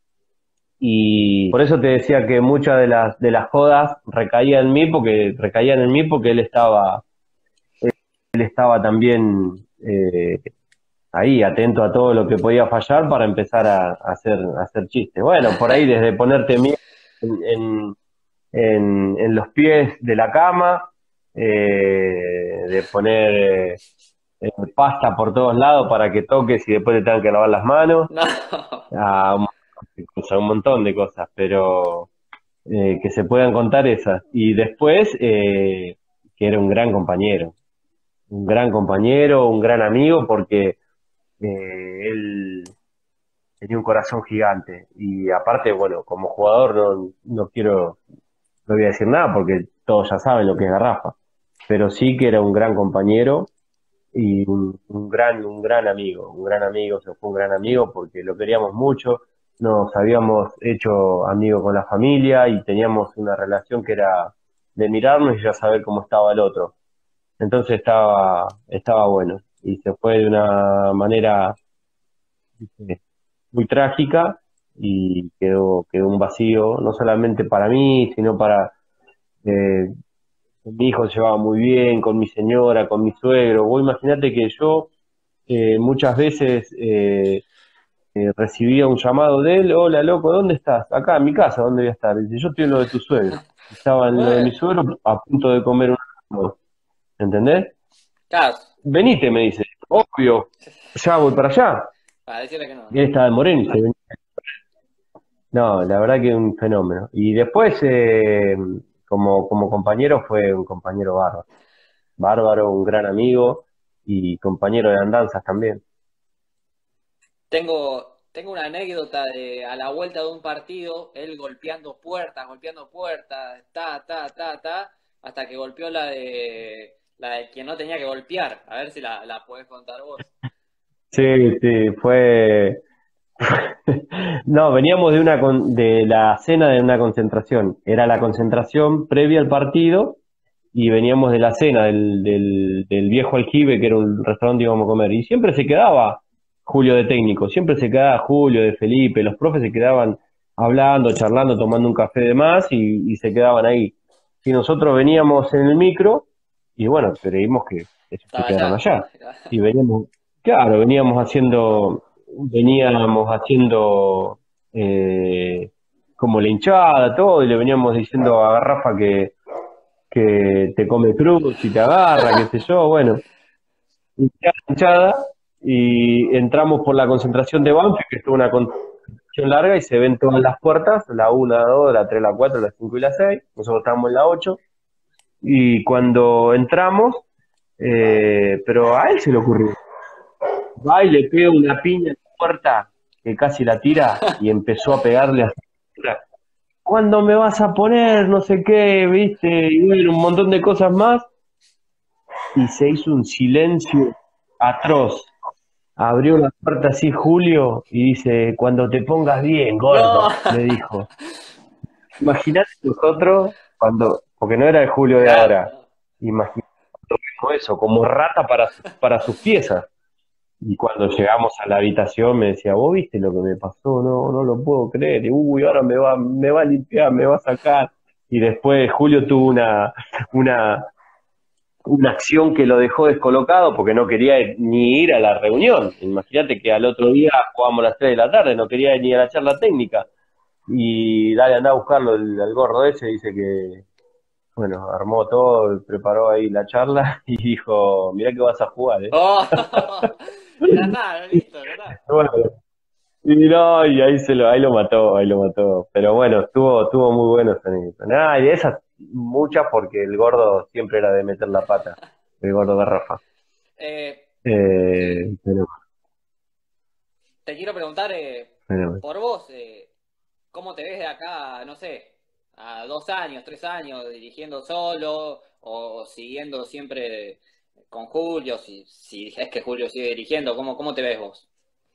y por eso te decía que muchas de las de las jodas recaían en mí porque recaían en mí porque él estaba él estaba también eh, ahí atento a todo lo que podía fallar para empezar a, a hacer a hacer chistes. Bueno, por ahí desde ponerte miedo en, en, en, en los pies de la cama, eh, de poner eh, pasta por todos lados para que toques y después te tengan que lavar las manos, No. a un, a un montón de cosas, pero eh, que se puedan contar esas. Y después, eh, que era un gran compañero, un gran compañero, un gran amigo, porque eh, él tenía un corazón gigante. Y aparte, bueno, como jugador no, no quiero, no voy a decir nada porque todos ya saben lo que es Garrafa, pero sí que era un gran compañero y un, un gran, un gran amigo, un gran amigo, se fue un gran amigo porque lo queríamos mucho, nos habíamos hecho amigos con la familia y teníamos una relación que era de mirarnos y ya saber cómo estaba el otro. Entonces estaba, estaba bueno y se fue de una manera eh, muy trágica y quedó, quedó un vacío, no solamente para mí, sino para eh, mi hijo se llevaba muy bien con mi señora, con mi suegro. Vos imaginate que yo eh, muchas veces eh, eh, recibía un llamado de él, hola loco, ¿dónde estás? Acá en mi casa, ¿dónde voy a estar? Dice, yo estoy en lo de tu suegro. Estaba en lo de mi Bueno, suegro a punto de comer un asado, ¿entendés? claro, Venite, me dice, obvio, ya voy para allá. para decirle que no, Y él ¿no? estaba en Moreno y se venía. No, la verdad que un fenómeno. Y después, eh, como, como compañero, fue un compañero bárbaro. Bárbaro, un gran amigo y compañero de andanzas también. Tengo, tengo una anécdota de a la vuelta de un partido, él golpeando puertas, golpeando puertas, ta, ta, ta, ta, hasta que golpeó la de la de quien no tenía que golpear. A ver si la, la podés contar vos. Sí, sí, fue. No, veníamos de una con- de la cena de una concentración. Era la concentración previa al partido y veníamos de la cena del, del, del viejo Aljibe, que era un restaurante que íbamos a comer. Y siempre se quedaba Julio de técnico, siempre se quedaba Julio de Felipe, los profes se quedaban hablando, charlando, tomando un café de más y, y se quedaban ahí. Y nosotros veníamos en el micro y bueno, creímos que ellos se Estaba quedaron allá. allá. Y veníamos, claro, veníamos haciendo, veníamos haciendo eh, como la hinchada, todo, y le veníamos diciendo a Rafa que, que te come cruz y te agarra, qué sé yo, bueno, hinchada, hinchada, y entramos por la concentración de Banfield, que estuvo una concentración larga, y se ven todas las puertas, la uno, la dos, la tres, la cuatro, la cinco y la seis. Nosotros estábamos en la ocho, y cuando entramos, eh, pero a él se le ocurrió, va y le pega una piña en la puerta, que casi la tira, y empezó a pegarle a ¿cuándo me vas a poner? No sé qué, viste, y bueno, un montón de cosas más, y se hizo un silencio atroz. Abrió la puerta así Julio y dice, cuando te pongas bien, No. gordo, le dijo. Imagínate nosotros cuando, porque no era el Julio de Claro, ahora, no. imagínate eso, como rata para, su- para sus piezas. Y cuando llegamos a la habitación me decía, ¿vos viste lo que me pasó? No, no lo puedo creer. Y, uy, ahora me va, me va a limpiar, me va a sacar. Y después Julio tuvo una, una, una acción que lo dejó descolocado porque no quería ni ir a la reunión. Imagínate que al otro día jugábamos a las tres de la tarde, no quería ni a la charla técnica. Y dale, anda a buscarlo el, el gordo ese, dice que, bueno, armó todo, preparó ahí la charla y dijo, mirá que vas a jugar, ¿eh? Oh. Ya está, listo, ya está. Bueno, y no, y ahí se lo, ahí lo mató, ahí lo mató. Pero bueno, estuvo, estuvo muy bueno esa anécdota. Nada, y de esas muchas porque el gordo siempre era de meter la pata, el gordo de Rafa. Eh, sí, Eh, pero, te quiero preguntar, eh, pero, por vos, eh, ¿cómo te ves de acá, no sé, a dos años, tres años, dirigiendo solo o siguiendo siempre con Julio? Si, si es que Julio sigue dirigiendo, ¿cómo, cómo te ves vos?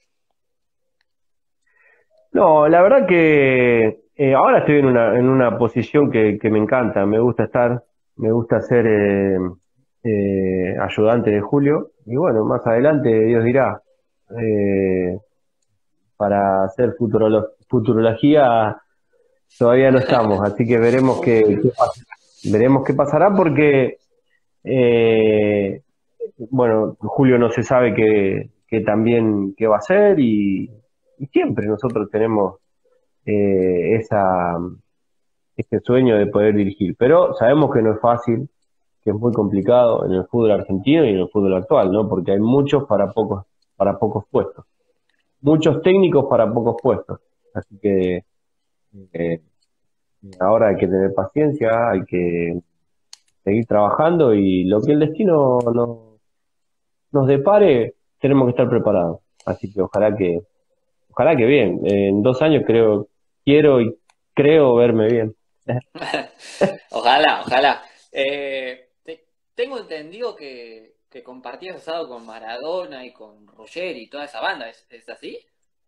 no, la verdad que eh, ahora estoy en una, en una posición que, que me encanta, me gusta estar, me gusta ser eh, eh, ayudante de Julio, y bueno, más adelante Dios dirá, eh, para hacer futurolo- futurología todavía no estamos, así que veremos qué, qué pasa. Veremos qué pasará porque, eh, bueno, Julio no se sabe qué, qué también qué va a hacer y, y siempre nosotros tenemos eh, esa, ese sueño de poder dirigir. Pero sabemos que no es fácil, que es muy complicado en el fútbol argentino y en el fútbol actual, ¿no? Porque hay muchos para pocos, para pocos puestos. Muchos técnicos para pocos puestos. Así que eh, ahora hay que tener paciencia, hay que seguir trabajando y lo que el destino nos, nos depare, tenemos que estar preparados. Así que ojalá que, ojalá que bien. En dos años creo, quiero y creo verme bien. Ojalá, ojalá. Eh, te- tengo entendido que, que compartías asado con Maradona y con Ruggeri y toda esa banda, ¿es, es así?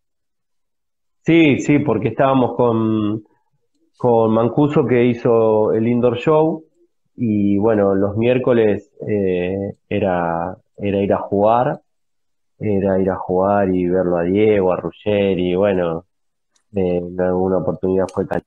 Sí, sí, porque estábamos con, con Mancuso que hizo el indoor show y bueno, los miércoles eh, era, era ir a jugar, era ir a jugar y verlo a Diego, a Ruggeri, y bueno, eh, en alguna oportunidad fue tan...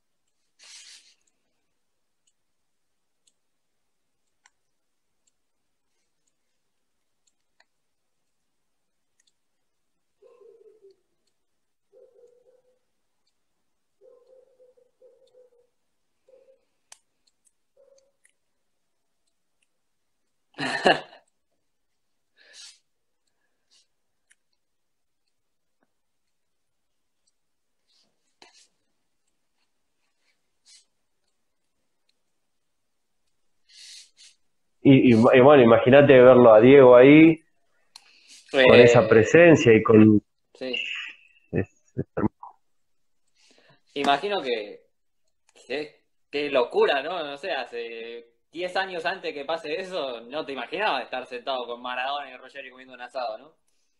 Y, y- y bueno, imagínate verlo a Diego ahí, con esa Eh, presencia y con... sí. es- es Imagino que, que- qué locura, ¿no? No sé, hace diez años antes que pase eso, no te imaginabas estar sentado con Maradona y Ruggeri comiendo un asado, ¿no?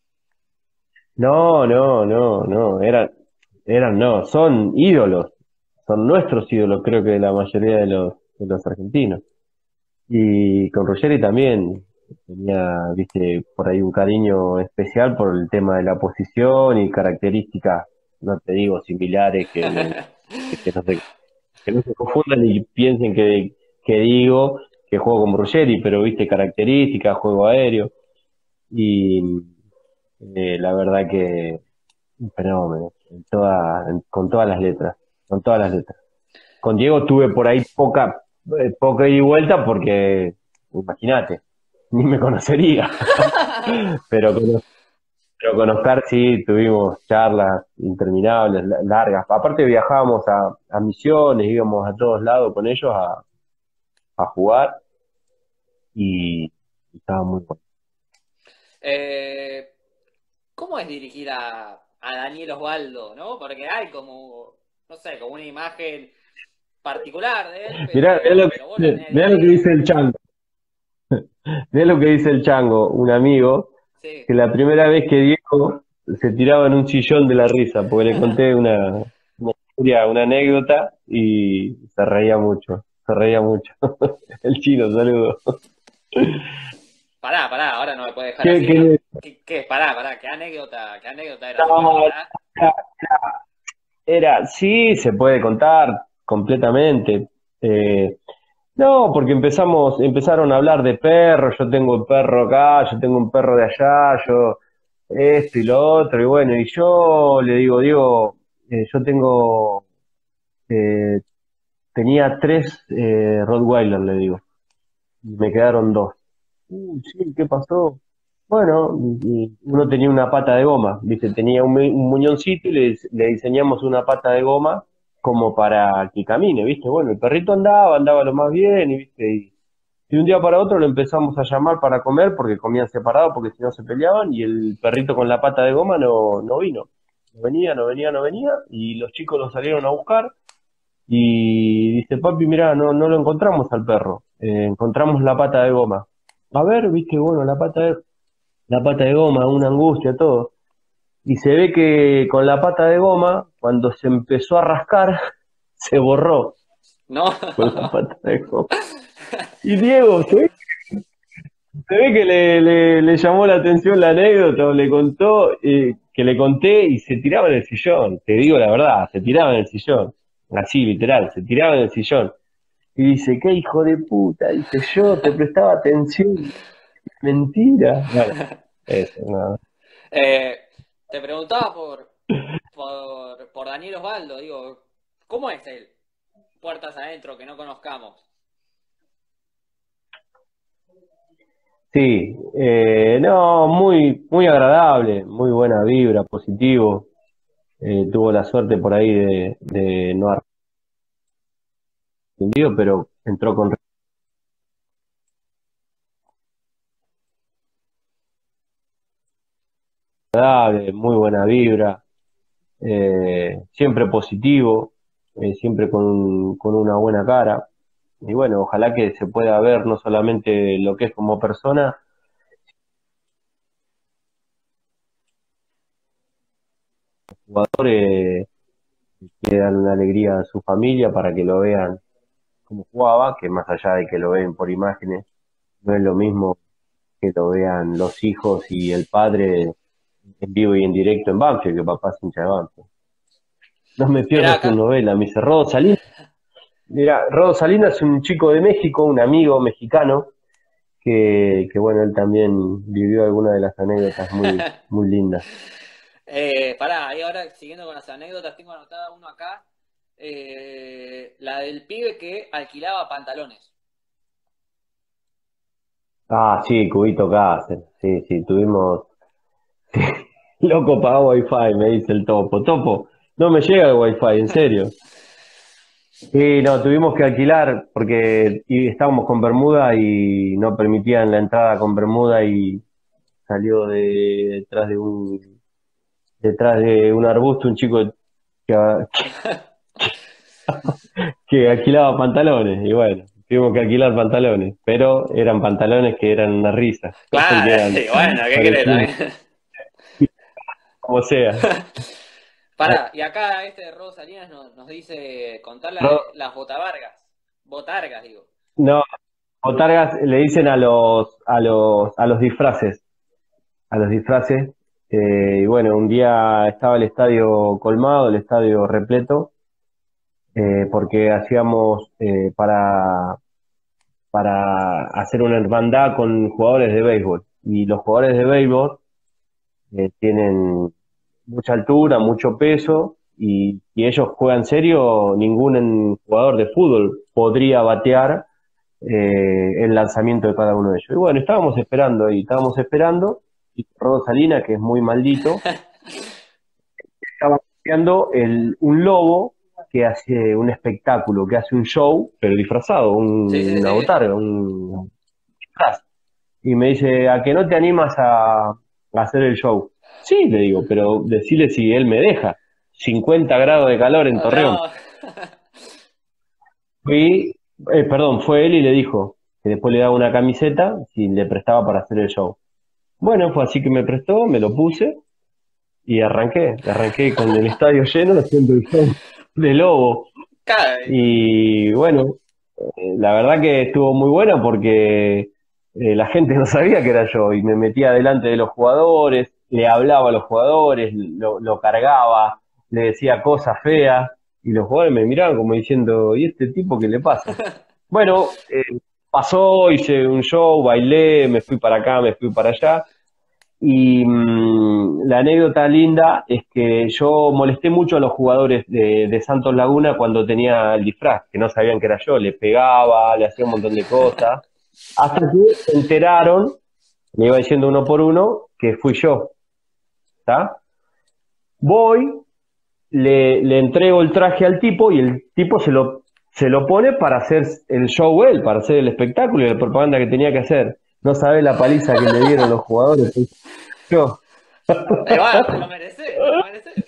no, no, no, no, eran, eran, no, son ídolos, son nuestros ídolos, creo que de la mayoría de los, de los argentinos. Y con Ruggeri también tenía, viste, por ahí un cariño especial por el tema de la posición y características, no te digo similares, que Que no se, que no se confundan y piensen que, que digo que juego con Ruggeri, pero viste características, juego aéreo y eh, la verdad que un fenómeno, en toda, en- con todas las letras, con todas las letras. Con Diego tuve por ahí poca, eh, poca ida y vuelta porque, imagínate, ni me conocería, pero con, pero con Oscar sí tuvimos charlas interminables, la- largas. Aparte viajábamos a, a Misiones, íbamos a todos lados con ellos a, a jugar y, y estaba muy bueno. Eh, ¿Cómo es dirigir a, a Daniel Osvaldo, no? Porque hay como, no sé, como una imagen particular de él, Mirá, mirá pero, lo que pero vos lo dice, tenés día mirá a lo que día. dice el Chango, mirá lo que dice el Chango, un amigo, Sí. que la primera vez que Diego se tiraba en un sillón de la risa, porque le conté una, una historia, una anécdota y se reía mucho, se reía mucho. El chino, saludo. Pará, pará, ahora no me puede dejar ¿Qué, así. qué? ¿Qué, qué? Pará, pará, ¿qué anécdota, qué anécdota era? ¿Se puede No, contar? era, sí, se puede contar completamente. Eh, no, porque empezamos, empezaron a hablar de perros, yo tengo un perro acá, yo tengo un perro de allá, yo esto y lo otro, y bueno, y yo le digo, Diego, eh, yo tengo, eh, tenía tres eh, Rottweiler, le digo, y me quedaron dos. Uy, sí, ¿qué pasó? Bueno, y- y uno tenía una pata de goma, ¿viste? Tenía un, mu- un muñoncito y le, le diseñamos una pata de goma como para que camine, ¿viste? Bueno, el perrito andaba, andaba lo más bien, y, ¿viste? Y, y un día para otro lo empezamos a llamar para comer porque comían separado, porque si no se peleaban, y el perrito con la pata de goma no, no vino. No venía, no venía, no venía, y los chicos lo salieron a buscar, y dice, papi, mirá, no, no lo encontramos al perro, eh, encontramos la pata de goma. A ver, viste, bueno, la pata de, la pata de goma, una angustia, todo. Y se ve que con la pata de goma, cuando se empezó a rascar, se borró No. con la pata de goma. Y Diego, se ve, se ve que le, le, le llamó la atención la anécdota, o le contó, eh, que le conté y se tiraba en el sillón. Te digo la verdad, se tiraba en el sillón. Así, literal, se tiraba en el sillón. Y dice, qué hijo de puta, dice, yo te prestaba atención, mentira. Bueno, eso, no. Eh, te preguntaba por, por, por Daniel Osvaldo, digo, ¿cómo es él? Puertas adentro, que no conozcamos. Sí, eh, no, muy, muy agradable, muy buena vibra, positivo. Eh, tuvo la suerte por ahí de, de no haber respondido, pero entró con agradable, muy buena vibra, eh, siempre positivo, eh, siempre con, con una buena cara. Y bueno, ojalá que se pueda ver no solamente lo que es como persona, jugadores que dan una alegría a su familia para que lo vean como jugaba, que más allá de que lo ven por imágenes, no es lo mismo que lo vean los hijos y el padre en vivo y en directo en Banfield, que papá es hincha de Banfield. No me Mirá pierdo tu acá. novela, me dice Rodo Salinas. Mira, Rodo Salinas es un chico de México, un amigo mexicano, que, que bueno, él también vivió algunas de las anécdotas muy, muy lindas. Eh, pará, y ahora siguiendo con las anécdotas, tengo anotada uno acá. Eh, la del pibe que alquilaba pantalones. Ah, sí, Cubito Cáceres, sí, sí, tuvimos. Loco paga Wi-Fi, me dice el topo. Topo, no me llega el Wi-Fi, en serio. Sí, no, tuvimos que alquilar porque y estábamos con Bermuda y no permitían la entrada con Bermuda y salió de detrás de un detrás de un arbusto un chico que, que alquilaba pantalones y bueno, tuvimos que alquilar pantalones, pero eran pantalones que eran una risa, porque Claro, eran y bueno, ¿qué querés parecían también? como sea. Pará, y acá este de Rodo Salinas nos, nos dice contar la de Ro- las botavargas. Botargas, digo. No, botargas le dicen a los a los a los disfraces, a los disfraces. Eh, y bueno, un día estaba el estadio colmado, el estadio repleto, eh, porque hacíamos eh, para, para hacer una hermandad con jugadores de béisbol. Y los jugadores de béisbol eh, tienen mucha altura, mucho peso, y si ellos juegan serio, ningún jugador de fútbol podría batear eh, el lanzamiento de cada uno de ellos. Y bueno, estábamos esperando y estábamos esperando, y Rodo Salina, que es muy maldito, estaba creando el, un lobo que hace un espectáculo, que hace un show, pero disfrazado, Sí, un, sí, una sí. botarga, un disfraz. Y me dice, ¿a que no te animas a, a hacer el show? Sí, le digo, pero decirle si él me deja. cincuenta grados de calor en Oh, Torreón. no. Fui, eh, perdón, fue él y le dijo que después le daba una camiseta si le prestaba para hacer el show. Bueno, fue así que me prestó, me lo puse y arranqué. Arranqué con el estadio lleno haciendo el show de Lobo. Cabe. Y bueno, eh, la verdad que estuvo muy bueno porque eh, la gente no sabía que era yo y me metía delante de los jugadores, le hablaba a los jugadores, lo, lo cargaba, le decía cosas feas y los jugadores me miraban como diciendo, ¿y este tipo qué le pasa? Bueno, eh, pasó, hice un show, bailé, me fui para acá, me fui para allá. Y mmm, la anécdota linda es que yo molesté mucho a los jugadores de, de Santos Laguna cuando tenía el disfraz, que no sabían que era yo, le pegaba, le hacía un montón de cosas, hasta que se enteraron, me iba diciendo uno por uno, que fui yo, ¿está? Voy, le, le entrego el traje al tipo y el tipo se lo, se lo pone para hacer el show él, para hacer el espectáculo y la propaganda que tenía que hacer. No sabe la paliza que le dieron los jugadores. Yo. Y bueno, te lo mereces, te lo mereces.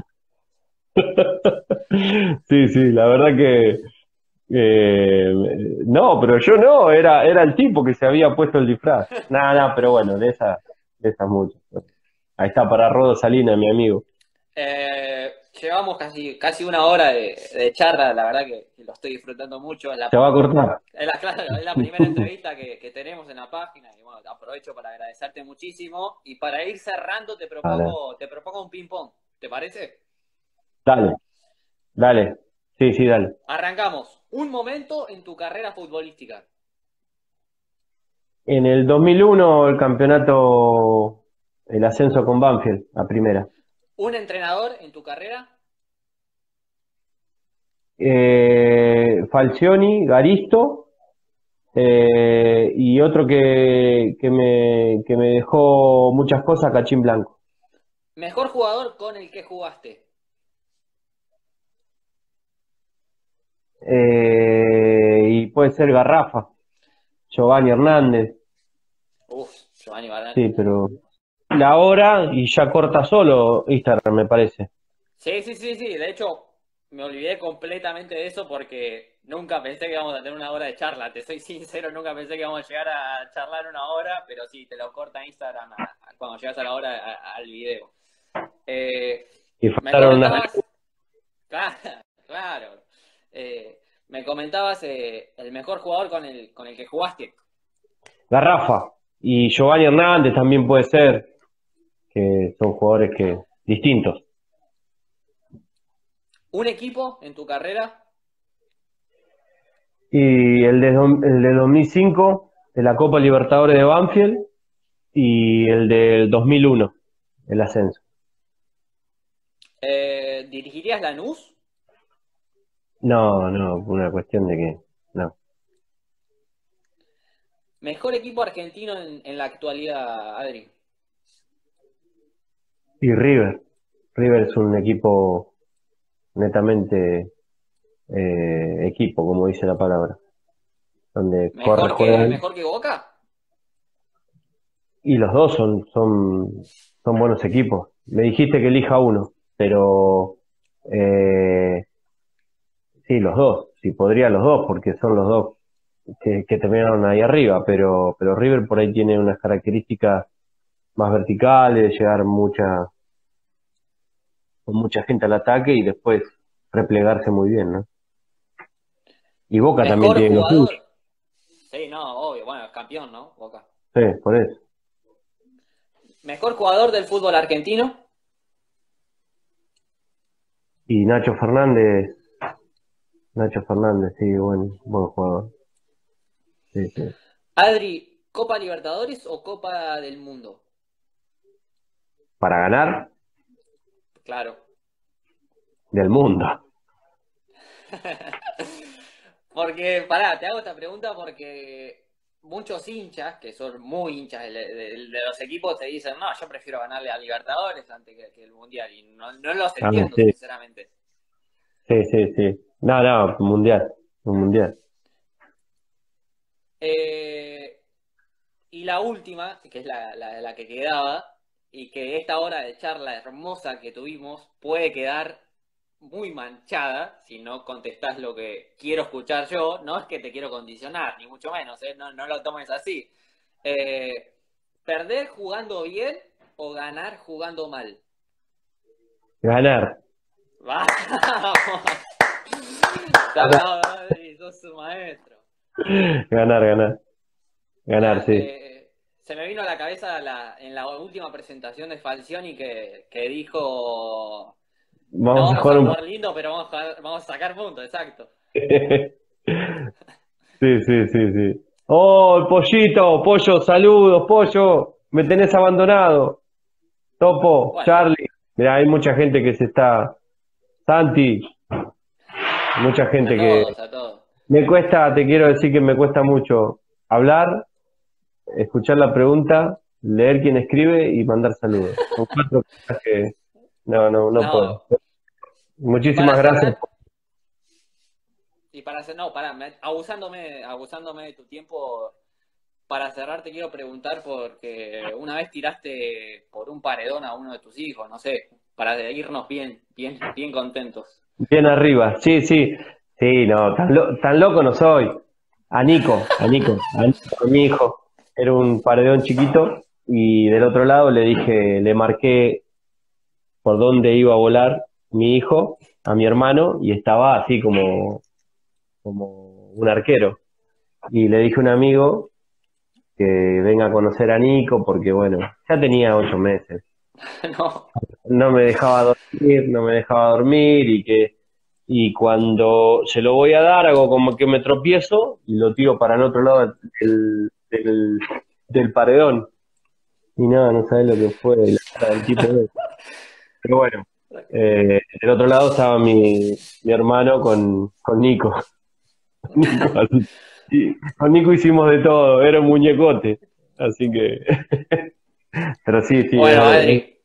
Sí, sí, la verdad que eh, no, pero yo no, era, era el tipo que se había puesto el disfraz. Nada, nada, pero bueno, de esa, de esas muchas. Ahí está para Rodo Salina, mi amigo. Eh, llevamos casi, casi una hora de, de charla, la verdad que, que lo estoy disfrutando mucho. Es la, Se va a cortar. es la, claro, es la primera entrevista que, que tenemos en la página y bueno, aprovecho para agradecerte muchísimo y para ir cerrando te Dale, propongo, te propongo un ping pong, ¿te parece? dale, dale. Sí, sí, dale. Arrancamos. Un momento en tu carrera futbolística. En el dos mil uno el campeonato, el ascenso con Banfield a primera. Un entrenador en tu carrera. Eh, Falcioni, Garisto, eh, y otro que, que me, que me dejó muchas cosas, Cachín Blanco. Mejor jugador con el que jugaste. Eh, y puede ser Garrafa, Giovanni Hernández, Uf, Giovanni Barán. sí, pero la hora y ya corta solo Instagram, me parece. Sí, sí, sí, sí. De hecho, me olvidé completamente de eso porque nunca pensé que íbamos a tener una hora de charla. Te soy sincero, nunca pensé que íbamos a llegar a charlar una hora, pero sí, te lo corta Instagram a- a- cuando llegas a la hora a- al video. Eh, Y me faltaron unas comentabas, claro, claro. Eh, me comentabas eh, el mejor jugador con el, con el que jugaste. Garrafa. Y Giovanni Hernández también puede ser, que son jugadores que distintos. ¿Un equipo en tu carrera? Y el de, do- el de dos mil cinco, de la Copa Libertadores de Banfield, y el del dos mil uno, el ascenso. Eh, ¿dirigirías Lanús? No, no, por una cuestión de que, no. Mejor equipo argentino en, en la actualidad, Adri. Y River. River es un equipo netamente eh, equipo, como dice la palabra, donde corre, ¿Mejor que, juegan, mejor que Boca? y los dos son, son, son buenos equipos. Me dijiste que elija uno, pero eh, sí, los dos, sí podría los dos, porque son los dos que, que terminaron ahí arriba, pero, pero River por ahí tiene unas características más verticales, llegar mucha, con mucha gente al ataque y después replegarse muy bien, ¿no? Y Boca también ¿Mejor tiene los suyos, jugador? Sí, no, obvio. Bueno, es campeón, ¿no? Boca. sí, por eso. ¿Mejor jugador del fútbol argentino? Y Nacho Fernández, Nacho Fernández, sí, buen, buen jugador. Sí, sí. Adri, ¿Copa Libertadores o Copa del Mundo? Para ganar Claro. del mundo. Porque, pará, te hago esta pregunta porque muchos hinchas, que son muy hinchas de, de- de los equipos, te dicen, no, yo prefiero ganarle a Libertadores antes que, que el Mundial. Y no, no los Ah, entiendo, sí, sinceramente. sí, sí, sí. No, no, mundial, un mundial. Eh, y la última, que es la, la, la que quedaba, y que esta hora de charla hermosa que tuvimos puede quedar muy manchada si no contestás lo que quiero escuchar yo. No es que te quiero condicionar, ni mucho menos, ¿eh? No, no lo tomes así. Eh, ¿Perder jugando bien o ganar jugando mal? Ganar, ¡Vamos! Te aplaudo, Adri, sos un maestro. ganar, ganar, ganar, Mira, sí. eh, se me vino a la cabeza la, en la última presentación de Falcioni que, que dijo, no Vamos a vamos jugar a un... jugar lindo, pero vamos a, vamos a sacar puntos, exacto. Sí, sí, sí, sí. Oh, pollito, pollo, saludos, pollo. Me tenés abandonado. Topo, Bueno, Charlie. Mira, hay mucha gente que se está. Santi, mucha a gente que. todos, a todos. Me cuesta, te quiero decir que me cuesta mucho hablar, escuchar la pregunta, leer quién escribe y mandar saludos. Son cuatro cosas que. No, no, no puedo. No, y Muchísimas para gracias. cerrar, y para hacer, no, para, abusándome, abusándome de tu tiempo, para cerrar te quiero preguntar porque una vez tiraste por un paredón a uno de tus hijos, no sé, para irnos bien, bien, bien contentos. Bien arriba, sí, sí, sí, no, tan, lo- tan loco no soy. A Nico, a Nico, a Nico, a mi hijo, era un paredón chiquito y del otro lado le dije, le marqué por dónde iba a volar mi hijo a mi hermano y estaba así como, como un arquero. Y le dije a un amigo que venga a conocer a Nico porque bueno, ya tenía ocho meses. No, No me dejaba dormir, no me dejaba dormir y que y cuando se lo voy a dar hago como que me tropiezo y lo tiro para el otro lado del, del, del paredón y no, no sabes lo que fue la cara del tipo. Pero bueno, eh, del otro lado estaba mi, mi hermano con, con Nico. Nico, así- y con Nico hicimos de todo, era un muñecote, así que, pero sí, sí, bueno, es, Adri,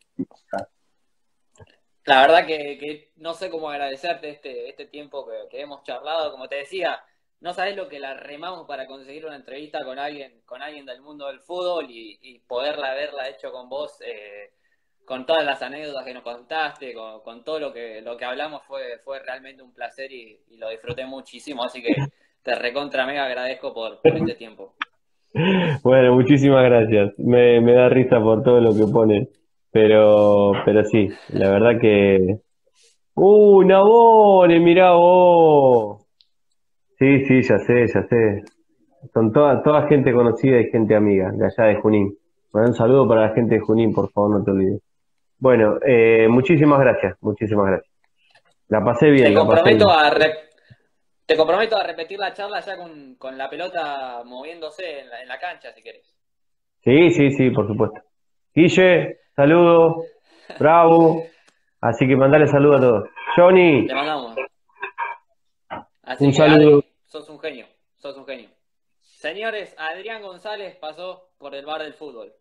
la verdad que, que no sé cómo agradecerte este, este tiempo que, que hemos charlado. Como te decía, no sabes lo que la remamos para conseguir una entrevista con alguien, con alguien del mundo del fútbol y, y poderla haberla hecho con vos, eh, con todas las anécdotas que nos contaste, con, con todo lo que, lo que hablamos, fue, fue realmente un placer y, y lo disfruté muchísimo. Así que te recontra mega agradezco por, por este tiempo. bueno, muchísimas gracias. Me, me da risa por todo lo que ponen. Pero, pero sí, la verdad que. ¡Uh, Nabone! Mirá vos. Sí, sí, ya sé, ya sé. Son toda, toda gente conocida y gente amiga de allá de Junín. Bueno, un saludo para la gente de Junín, por favor, no te olvides. Bueno, eh, muchísimas gracias, muchísimas gracias. La pasé Te bien, la pasé comprometo bien. a, re- te comprometo a repetir la charla ya con, con la pelota moviéndose en la, en la cancha, si querés. Sí, sí, sí, por supuesto. Guille, saludo. Bravo. Así que mandale saludo a todos. Johnny, Le mandamos. Así un que, saludo. Adri, sos un genio, sos un genio. Señores, Adrián González pasó por el bar del fútbol.